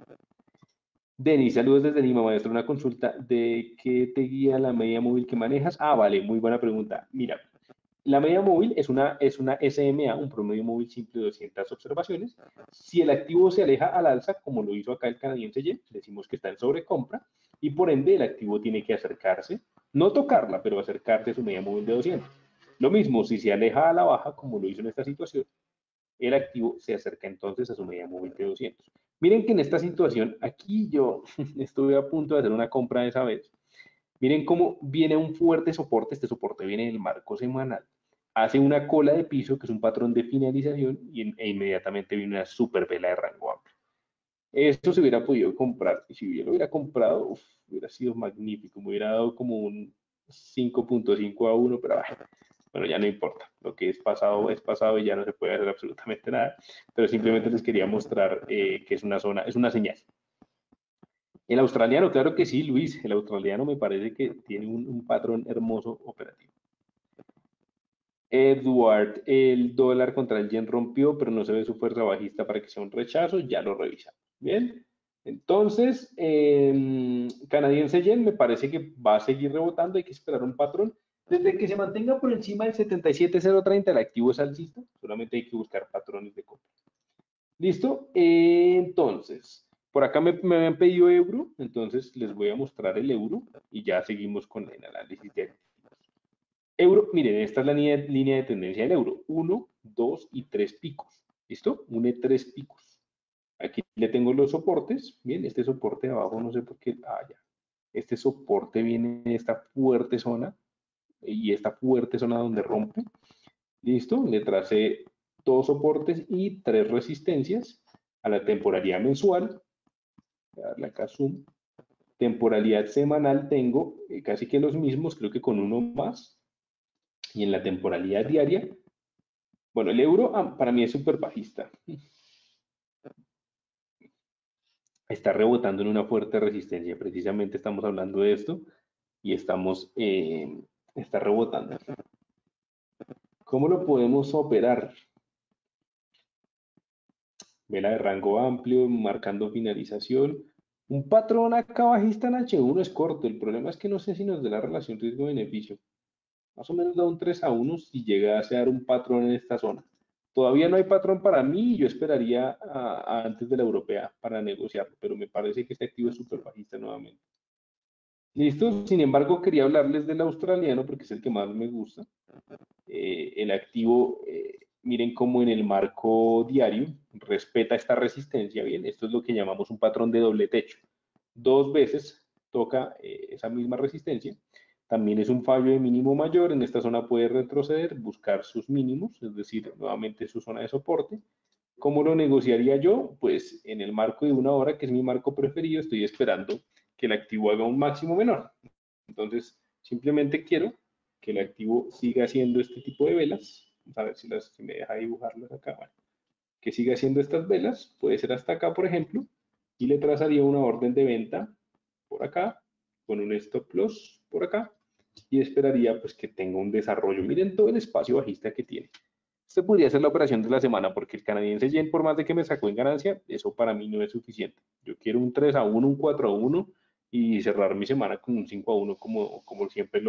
Denis, saludos desde Lima, maestro. Una consulta de qué te guía la media móvil que manejas. Ah, vale, muy buena pregunta. Mira, la media móvil es una SMA, un promedio móvil simple de 200 observaciones. Si el activo se aleja al alza, como lo hizo acá el canadiense Y, decimos que está en sobrecompra y por ende el activo tiene que acercarse, no tocarla, pero acercarse a su media móvil de 200. Lo mismo, si se aleja a la baja, como lo hizo en esta situación, el activo se acerca entonces a su media móvil de 200. Miren que en esta situación, aquí yo estuve a punto de hacer una compra de esa vez. Miren cómo viene un fuerte soporte, este soporte viene en el marco semanal, hace una cola de piso, que es un patrón de finalización, e inmediatamente viene una super vela de rango amplio. Esto se hubiera podido comprar, y si yo lo hubiera comprado, hubiera sido magnífico, me hubiera dado como un 5.5 a 1, pero bueno, ya no importa, lo que es pasado y ya no se puede hacer absolutamente nada, pero simplemente les quería mostrar que es una zona, es una señal. El australiano, claro que sí, Luis, el australiano me parece que tiene un patrón hermoso operativo. Edward, el dólar contra el yen rompió, pero no se ve su fuerza bajista para que sea un rechazo, ya lo revisamos. Bien, entonces, canadiense yen me parece que va a seguir rebotando, hay que esperar un patrón. Desde que se mantenga por encima del 77,030, el activo es alcista, solamente hay que buscar patrones de compra. ¿Listo? Entonces, por acá me habían pedido euro, entonces les voy a mostrar el euro y ya seguimos con el análisis de euro. Miren, esta es la línea de tendencia del euro. 1, 2 y 3 picos. ¿Listo? Une 3 picos. Aquí le tengo los soportes. Bien, este soporte de abajo, no sé por qué. Ah, ya. Este soporte viene de esta fuerte zona y esta fuerte zona donde rompe. ¿Listo? Le tracé 2 soportes y 3 resistencias a la temporalidad mensual. Voy a darle acá zoom. Temporalidad semanal tengo casi que los mismos, creo que con uno más. Y en la temporalidad diaria, bueno, el euro para mí es súper bajista. Está rebotando en una fuerte resistencia. Precisamente estamos hablando de esto y está rebotando. ¿Cómo lo podemos operar? Vela de rango amplio, marcando finalización. Un patrón acá bajista en H1 es corto. El problema es que no sé si nos da la relación riesgo-beneficio. Más o menos da un 3 a 1 si llega a ser un patrón en esta zona. Todavía no hay patrón para mí y yo esperaría antes de la europea para negociarlo, pero me parece que este activo es súper bajista nuevamente. Listo, sin embargo, quería hablarles del australiano porque es el que más me gusta. El activo, miren cómo en el marco diario respeta esta resistencia. Bien, esto es lo que llamamos un patrón de doble techo. 2 veces toca esa misma resistencia. también es un fallo de mínimo mayor, en esta zona puede retroceder, buscar sus mínimos, es decir, nuevamente su zona de soporte. ¿Cómo lo negociaría yo? Pues en el marco de una hora, que es mi marco preferido, estoy esperando que el activo haga un máximo menor. Entonces, simplemente quiero que el activo siga haciendo este tipo de velas. Vamos a ver si me deja dibujarlas acá. Bueno, que siga haciendo estas velas, puede ser hasta acá, por ejemplo, y le trazaría una orden de venta por acá, con un stop loss por acá, y esperaría pues que tenga un desarrollo. Miren todo el espacio bajista que tiene. Esta podría ser la operación de la semana, porque el canadiense yen, por más de que me sacó en ganancia, eso para mí no es suficiente. Yo quiero un 3-1, un 4-1 y cerrar mi semana con un 5-1 como siempre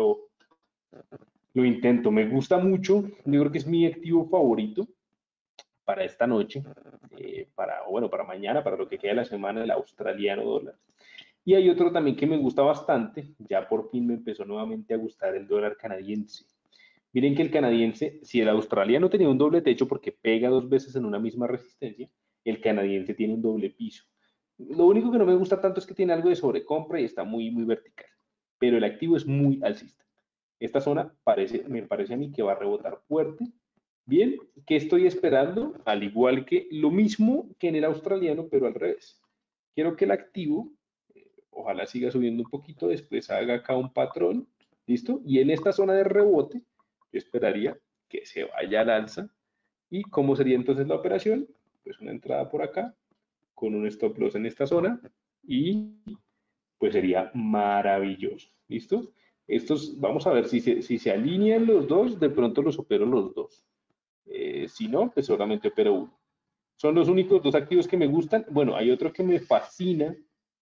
lo intento. Me gusta mucho, yo creo que es mi activo favorito para esta noche, para mañana, para lo que queda de la semana, el australiano dólar. Y hay otro también que me gusta bastante, ya por fin me empezó nuevamente a gustar el dólar canadiense. Miren que el canadiense, si el australiano tenía un doble techo porque pega dos veces en una misma resistencia, el canadiense tiene un doble piso. Lo único que no me gusta tanto es que tiene algo de sobrecompra y está muy vertical, pero el activo es muy alcista. Esta zona me parece a mí que va a rebotar fuerte. Bien, ¿qué estoy esperando? Al igual que lo mismo que en el australiano, pero al revés. Quiero que el activo, ojalá siga subiendo un poquito, después haga acá un patrón, ¿listo? Y en esta zona de rebote, yo esperaría que se vaya al alza. ¿Y cómo sería entonces la operación? Pues una entrada por acá, con un stop loss en esta zona, y pues sería maravilloso, ¿listo? Estos, vamos a ver si se alinean los dos, de pronto los opero los dos. Si no, pues solamente opero uno. Son los únicos dos activos que me gustan. Bueno, hay otro que me fascina,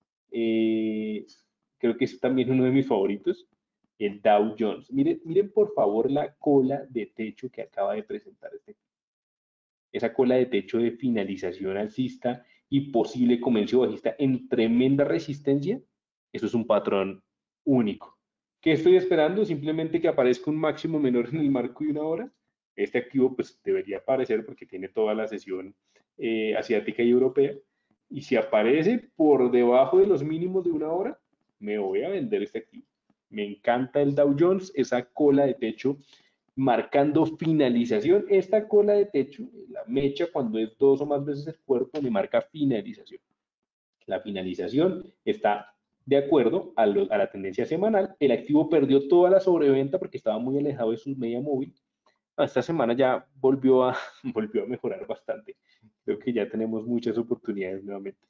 eh, creo que es también uno de mis favoritos, el Dow Jones. Miren por favor la cola de techo que acaba de presentar este. Esa cola de techo de finalización alcista y posible comercio bajista en tremenda resistencia, eso es un patrón único. ¿Qué estoy esperando? Simplemente que aparezca un máximo menor en el marco de una hora. Este activo pues debería aparecer porque tiene toda la sesión asiática y europea. Y si aparece por debajo de los mínimos de una hora, me voy a vender este activo. Me encanta el Dow Jones, esa cola de techo marcando finalización. Esta cola de techo, la mecha, cuando es dos o más veces el cuerpo, me marca finalización. La finalización está de acuerdo a la tendencia semanal. El activo perdió toda la sobreventa porque estaba muy alejado de su media móvil. Esta semana ya volvió a mejorar bastante. Creo que ya tenemos muchas oportunidades nuevamente.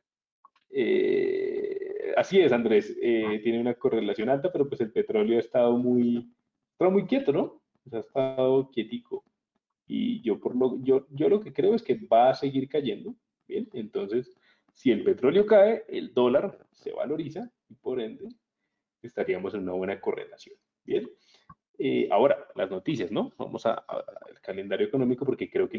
Así es, Andrés. Tiene una correlación alta, pero pues el petróleo estado muy quieto, ¿no? O sea, ha estado quietico. Y yo lo que creo es que va a seguir cayendo. Bien, entonces, si el petróleo cae, el dólar se valoriza y por ende estaríamos en una buena correlación. Bien. Ahora, las noticias, ¿no? Vamos al calendario económico porque creo que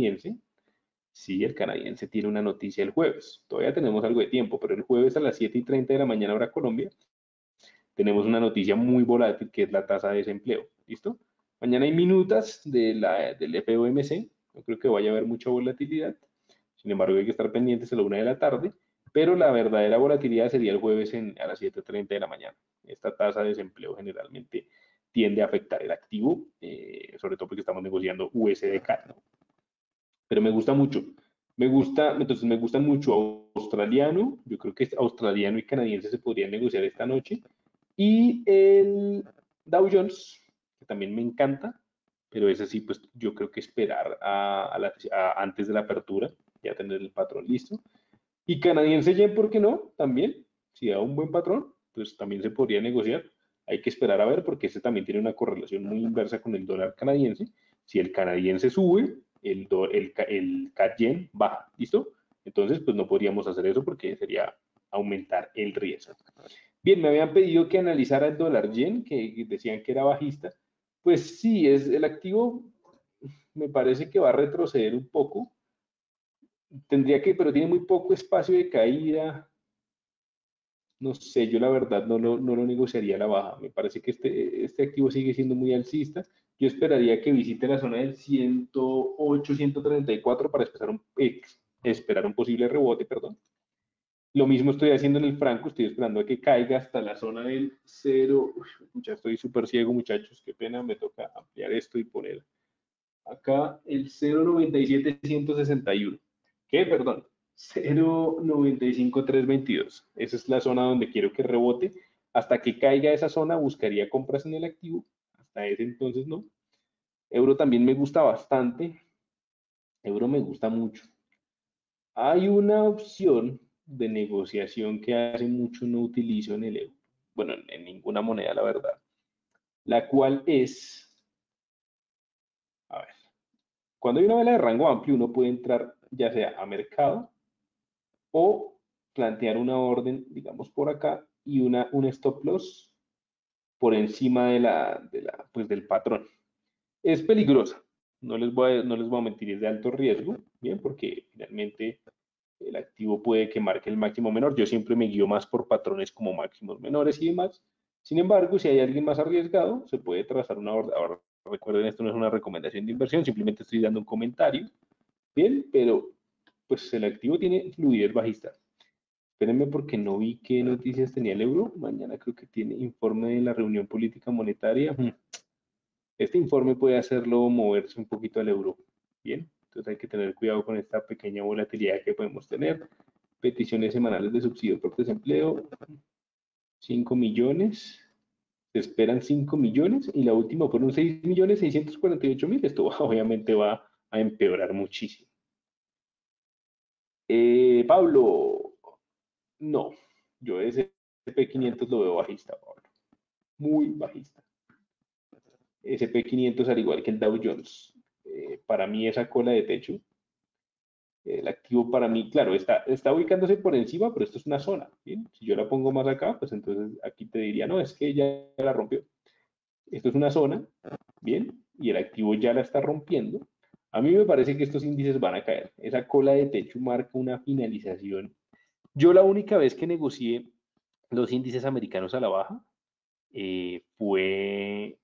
sí, el canadiense tiene una noticia el jueves. Todavía tenemos algo de tiempo, pero el jueves a las 7:30 de la mañana hora Colombia tenemos una noticia muy volátil que es la tasa de desempleo. ¿Listo? Mañana hay minutas del FOMC. No creo que vaya a haber mucha volatilidad. Sin embargo, hay que estar pendientes a la 1 de la tarde. Pero la verdadera volatilidad sería el jueves a las 7:30 de la mañana. Esta tasa de desempleo generalmente tiende a afectar el activo, sobre todo porque estamos negociando USDK, ¿no? Pero me gusta mucho. Entonces me gusta mucho australiano, yo creo que australiano y canadiense se podrían negociar esta noche. Y el Dow Jones, que también me encanta, pero ese sí, pues yo creo que esperar antes de la apertura, ya tener el patrón listo. Y canadiense yen, ¿por qué no? También, si da un buen patrón, pues también se podría negociar. Hay que esperar a ver porque ese también tiene una correlación muy inversa con el dólar canadiense. Si el canadiense sube, el CAD yen baja, ¿listo? Entonces, pues no podríamos hacer eso porque sería aumentar el riesgo. Bien, me habían pedido que analizara el dólar yen, que decían que era bajista. Pues sí, es el activo, me parece que va a retroceder un poco. Pero tiene muy poco espacio de caída. No sé, yo la verdad no lo negociaría a la baja. Me parece que este activo sigue siendo muy alcista. Yo esperaría que visite la zona del 108, 134 para esperar un posible rebote, perdón. Lo mismo estoy haciendo en el franco, estoy esperando a que caiga hasta la zona del 0. Ya estoy súper ciego, muchachos, qué pena, me toca ampliar esto y poner acá el 0,97161. ¿Qué? Perdón. 0,95322. Esa es la zona donde quiero que rebote. Hasta que caiga esa zona, buscaría compras en el activo. Hasta ese entonces no. Euro también me gusta bastante. Euro me gusta mucho. Hay una opción de negociación que hace mucho no utilizo en el euro. Bueno, en ninguna moneda, la verdad. La cual es, a ver, cuando hay una vela de rango amplio, uno puede entrar ya sea a mercado o plantear una orden, digamos, por acá y un stop loss por encima pues, del patrón. Es peligrosa, no les voy a mentir, es de alto riesgo, bien, porque finalmente el activo puede que marque el máximo menor. Yo siempre me guío más por patrones como máximos menores y demás. Sin embargo, si hay alguien más arriesgado, se puede trazar una orden. Ahora, recuerden, esto no es una recomendación de inversión, simplemente estoy dando un comentario, bien, pero pues el activo tiene fluidez bajista. Espérenme porque no vi qué noticias tenía el euro. Mañana creo que tiene informe de la reunión política monetaria. Este informe puede hacerlo moverse un poquito al euro. Bien, entonces hay que tener cuidado con esta pequeña volatilidad que podemos tener. Peticiones semanales de subsidio por desempleo, 5 millones. Se esperan 5 millones y la última fueron 6.648.000. Esto obviamente va a empeorar muchísimo. Pablo, no, yo ese SP500 lo veo bajista, Pablo. Muy bajista. SP500 al igual que el Dow Jones. Para mí esa cola de techo, el activo para mí, claro, está ubicándose por encima, pero esto es una zona. ¿Bien? Si yo la pongo más acá, pues entonces aquí te diría, no, es que ya la rompió. Esto es una zona, bien, y el activo ya la está rompiendo. A mí me parece que estos índices van a caer. Esa cola de techo marca una finalización. Yo la única vez que negocié los índices americanos a la baja fue,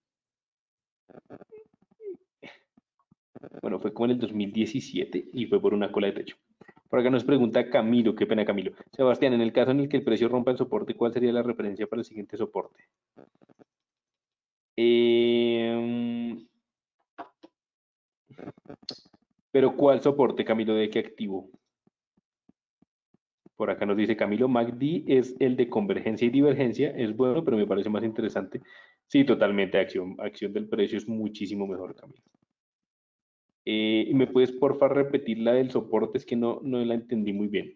bueno, fue como en el 2017 y fue por una cola de techo. Por acá nos pregunta Camilo, qué pena Camilo. Sebastián, en el caso en el que el precio rompa el soporte, ¿cuál sería la referencia para el siguiente soporte? Pero ¿cuál soporte, Camilo? ¿De qué activo? Por acá nos dice Camilo, MACD es el de convergencia y divergencia, es bueno, pero me parece más interesante. Sí, totalmente, acción del precio es muchísimo mejor, Camilo. ¿Y me puedes, porfa, repetir la del soporte? Es que no la entendí muy bien.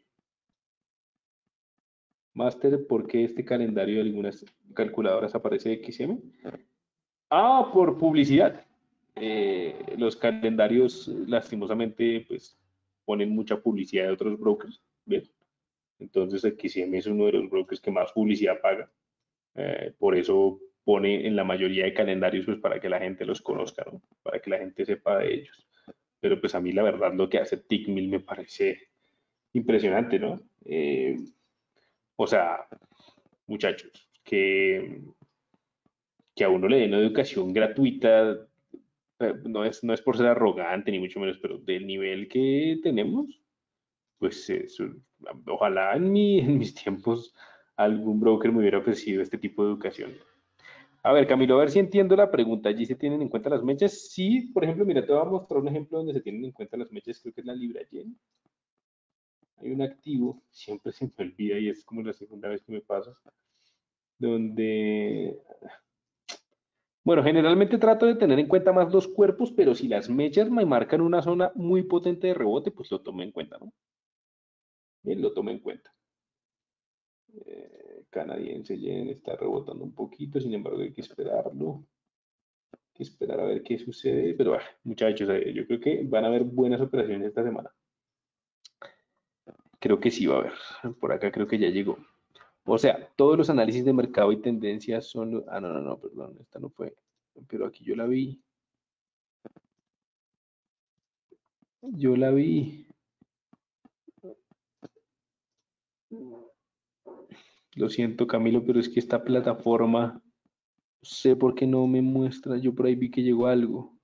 Master, ¿por qué este calendario de algunas calculadoras aparece XM? Ah, por publicidad. Los calendarios, lastimosamente, pues ponen mucha publicidad de otros brokers. ¿Bien? Entonces, XM es uno de los brokers que más publicidad paga. Por eso pone en la mayoría de calendarios, pues para que la gente los conozca, ¿no? Para que la gente sepa de ellos. Pero pues a mí la verdad lo que hace Tickmill me parece impresionante, ¿no? O sea, muchachos, que a uno le den educación gratuita, no es por ser arrogante ni mucho menos, pero del nivel que tenemos, pues ojalá en mis tiempos algún broker me hubiera ofrecido este tipo de educación. A ver, Camilo, a ver si entiendo la pregunta. ¿Allí se tienen en cuenta las mechas? Sí, por ejemplo, mira, te voy a mostrar un ejemplo donde se tienen en cuenta las mechas, creo que es la Libra Yen. Hay un activo, siempre se me olvida y es como la segunda vez que me pasa, donde, bueno, generalmente trato de tener en cuenta más los cuerpos, pero si las mechas me marcan una zona muy potente de rebote, pues lo tomo en cuenta, ¿no? Bien, lo tomo en cuenta. Canadiense yen está rebotando un poquito, sin embargo hay que esperarlo. Que esperar a ver qué sucede, pero muchachos, yo creo que van a haber buenas operaciones esta semana. Creo que sí va a haber. Por acá creo que ya llegó. O sea, todos los análisis de mercado y tendencias son. Ah, no, perdón, esta no fue. Pero aquí yo la vi. Yo la vi. Lo siento, Camilo, pero es que esta plataforma, no sé por qué no me muestra. Yo por ahí vi que llegó algo.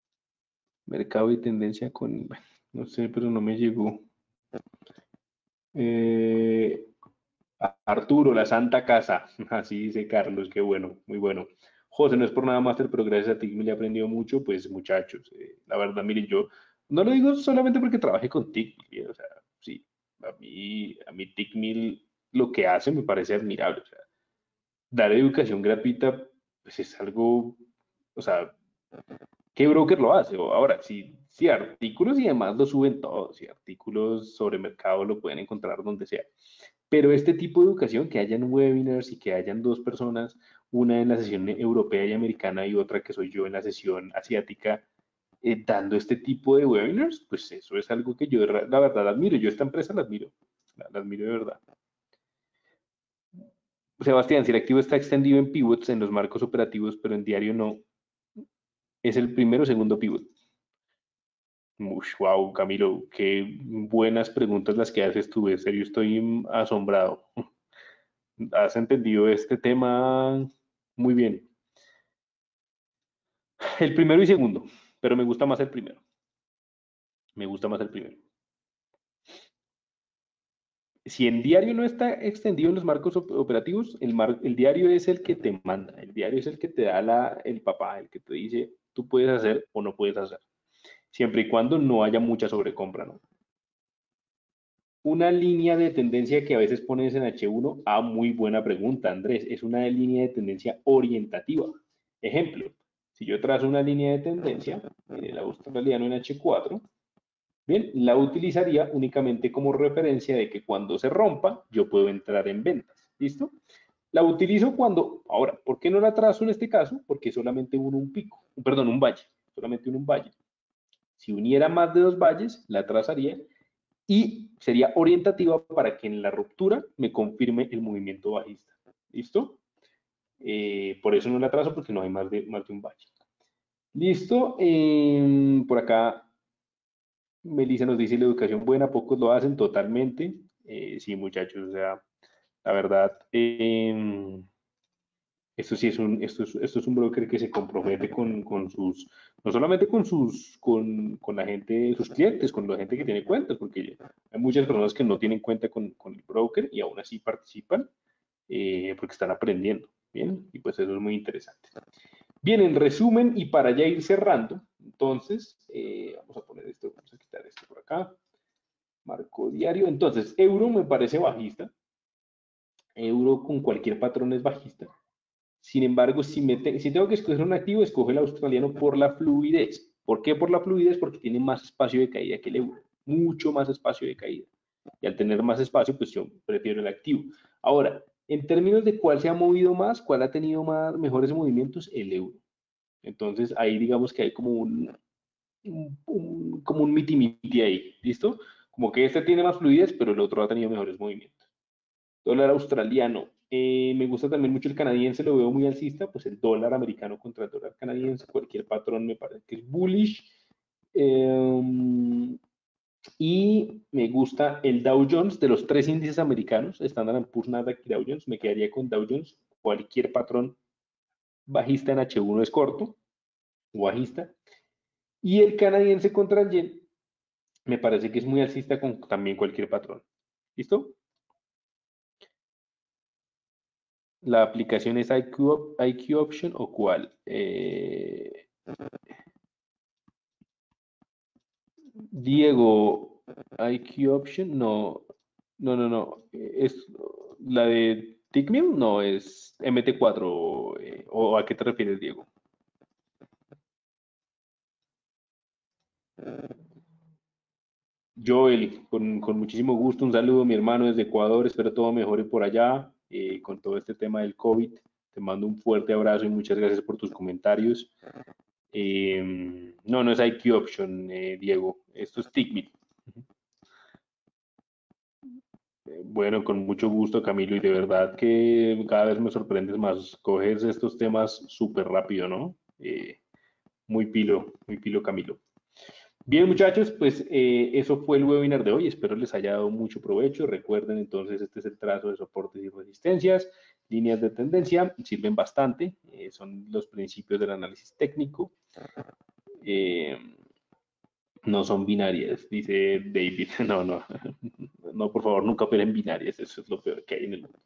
Mercado y tendencia con. Bueno, no sé, pero no me llegó. Eh, Arturo, la Santa Casa, así dice Carlos, qué bueno, muy bueno. José, no es por nada máster, pero gracias a ti me he aprendido mucho, pues muchachos, la verdad, miren, yo no lo digo solamente porque trabajé con TIC, o sea, sí, a mí TIC lo que hace me parece admirable, o sea, dar educación gratuita, pues es algo, o sea, ¿qué broker lo hace? O ahora, si artículos y demás lo suben todos, si artículos sobre mercado lo pueden encontrar donde sea. Pero este tipo de educación, que hayan webinars y que hayan dos personas, una en la sesión europea y americana y otra que soy yo en la sesión asiática, dando este tipo de webinars, pues eso es algo que yo la verdad admiro. Yo esta empresa la admiro, la admiro de verdad. Sebastián, si el activo está extendido en pivots en los marcos operativos, pero en diario no, es el primero o segundo pivot. Wow, Camilo, qué buenas preguntas las que haces tú. En serio, estoy asombrado. Has entendido este tema muy bien. El primero y segundo, pero me gusta más el primero. Me gusta más el primero. Si el diario no está extendido en los marcos operativos, el diario es el que te manda, el diario es el que te da el papá, el que te dice tú puedes hacer o no puedes hacer, siempre y cuando no haya mucha sobrecompra, ¿no? Una línea de tendencia que a veces pones en H1, muy buena pregunta, Andrés, es una línea de tendencia orientativa. Ejemplo, si yo trazo una línea de tendencia, el australiano en H4, bien, la utilizaría únicamente como referencia de que cuando se rompa, yo puedo entrar en ventas. ¿Listo? La utilizo cuando, ahora, ¿por qué no la trazo en este caso? Porque solamente uno un pico, perdón, un valle, solamente un valle. Si uniera más de dos valles, la trazaría y sería orientativa para que en la ruptura me confirme el movimiento bajista. ¿Listo? Por eso no la trazo porque no hay más de un valle. Listo. Por acá Melissa nos dice la educación buena, pocos lo hacen totalmente. Sí, muchachos, o sea, la verdad, esto sí esto es un broker que se compromete con sus, no solamente con la gente, sus clientes, con la gente que tiene cuentas, porque hay muchas personas que no tienen cuenta con el broker y aún así participan porque están aprendiendo, ¿bien? Y pues eso es muy interesante. Bien, en resumen, y para ya ir cerrando, entonces, vamos a poner esto, vamos a quitar esto por acá, marco diario, entonces, euro me parece bajista, euro con cualquier patrón es bajista, sin embargo, si tengo que escoger un activo, escoge el australiano por la fluidez. ¿Por qué por la fluidez? Porque tiene más espacio de caída que el euro, mucho más espacio de caída. Y al tener más espacio, pues yo prefiero el activo. Ahora, en términos de cuál se ha movido más, cuál ha tenido mejores movimientos, el euro. Entonces, ahí digamos que hay como como un miti-miti ahí, ¿listo? Como que este tiene más fluidez, pero el otro ha tenido mejores movimientos. Dólar australiano. Me gusta también mucho el canadiense, lo veo muy alcista, pues el dólar americano contra el dólar canadiense, cualquier patrón me parece que es bullish. Eh, y me gusta el Dow Jones de los tres índices americanos, Standard Poor's, Nasdaq y Dow Jones. Me quedaría con Dow Jones. Cualquier patrón bajista en H1 es corto o bajista. Y el canadiense contra el yen me parece que es muy alcista con también cualquier patrón. ¿Listo? La aplicación es IQ Option o cuál? Diego, IQ Option, no, no, no, no. Es la de Tickmill, no, es MT4. ¿O a qué te refieres, Diego? Joel, con muchísimo gusto, un saludo, mi hermano desde Ecuador, espero todo mejore por allá, con todo este tema del COVID. Te mando un fuerte abrazo y muchas gracias por tus comentarios. No, no es IQ Option, Diego, esto es Tickmill. Bueno, con mucho gusto, Camilo, y de verdad que cada vez me sorprendes más. Coges estos temas súper rápido, ¿no? Muy pilo, Camilo. Bien, muchachos, pues eso fue el webinar de hoy. Espero les haya dado mucho provecho. Recuerden entonces, este es el trazo de soportes y resistencias, líneas de tendencia, sirven bastante. Son los principios del análisis técnico. Eh, no son binarias, dice David. No, no, no, por favor, nunca operen binarias, eso es lo peor que hay en el mundo.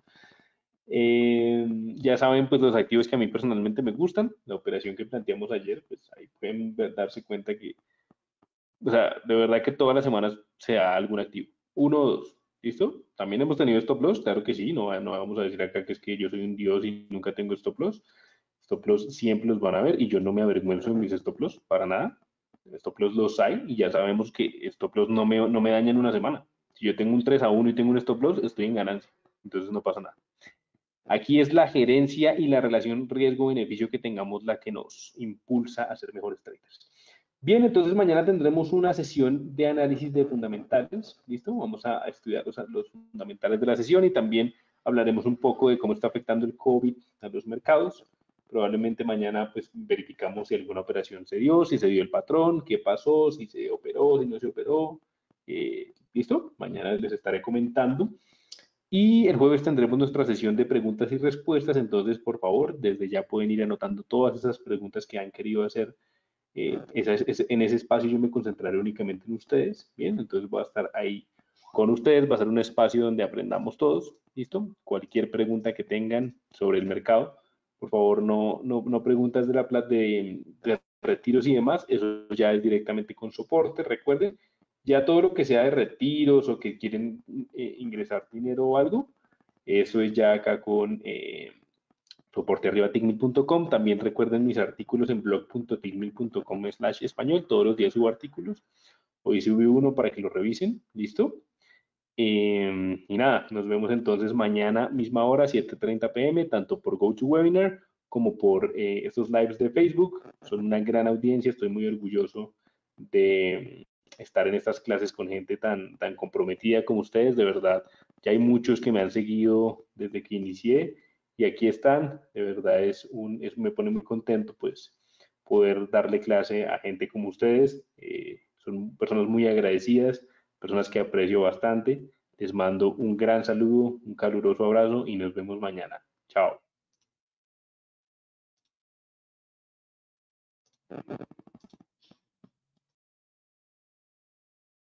Ya saben, pues los activos que a mí personalmente me gustan, la operación que planteamos ayer, pues ahí pueden darse cuenta que, o sea, de verdad que todas las semanas se da algún activo. Uno o dos, ¿listo? También hemos tenido stop loss, claro que sí, no, no vamos a decir acá que es que yo soy un dios y nunca tengo stop loss. Stop loss siempre los van a ver y yo no me avergüenzo en mis stop loss, para nada. Stop loss los hay y ya sabemos que stop loss no me dañan una semana. Si yo tengo un 3-1 y tengo un stop loss, estoy en ganancia, entonces no pasa nada. Aquí es la gerencia y la relación riesgo-beneficio que tengamos la que nos impulsa a ser mejores traders. Bien, entonces mañana tendremos una sesión de análisis de fundamentales, ¿listo? Vamos a estudiar los fundamentales de la sesión y también hablaremos un poco de cómo está afectando el COVID a los mercados. Probablemente mañana pues verificamos si alguna operación se dio, si se dio el patrón, qué pasó, si se operó, si no se operó. ¿Listo? Mañana les estaré comentando. Y el jueves tendremos nuestra sesión de preguntas y respuestas, entonces por favor, desde ya pueden ir anotando todas esas preguntas que han querido hacer. En ese espacio yo me concentraré únicamente en ustedes, bien, entonces voy a estar ahí con ustedes, va a ser un espacio donde aprendamos todos, ¿listo? Cualquier pregunta que tengan sobre el mercado, por favor no preguntas de la plata de retiros y demás, eso ya es directamente con soporte, recuerden, ya todo lo que sea de retiros o que quieren ingresar dinero o algo, eso es ya acá con soportearribaticmil.com. También recuerden mis artículos en blog.ticmil.com/español. Todos los días subo artículos. Hoy subí uno para que lo revisen. ¿Listo? Y nada, nos vemos entonces mañana, misma hora, 7:30 p.m., tanto por GoToWebinar como por estos lives de Facebook. Son una gran audiencia, estoy muy orgulloso de estar en estas clases con gente tan comprometida como ustedes, de verdad. Ya hay muchos que me han seguido desde que inicié y aquí están, de verdad me pone muy contento pues poder darle clase a gente como ustedes. Son personas muy agradecidas, personas que aprecio bastante. Les mando un gran saludo, un caluroso abrazo y nos vemos mañana. Chao.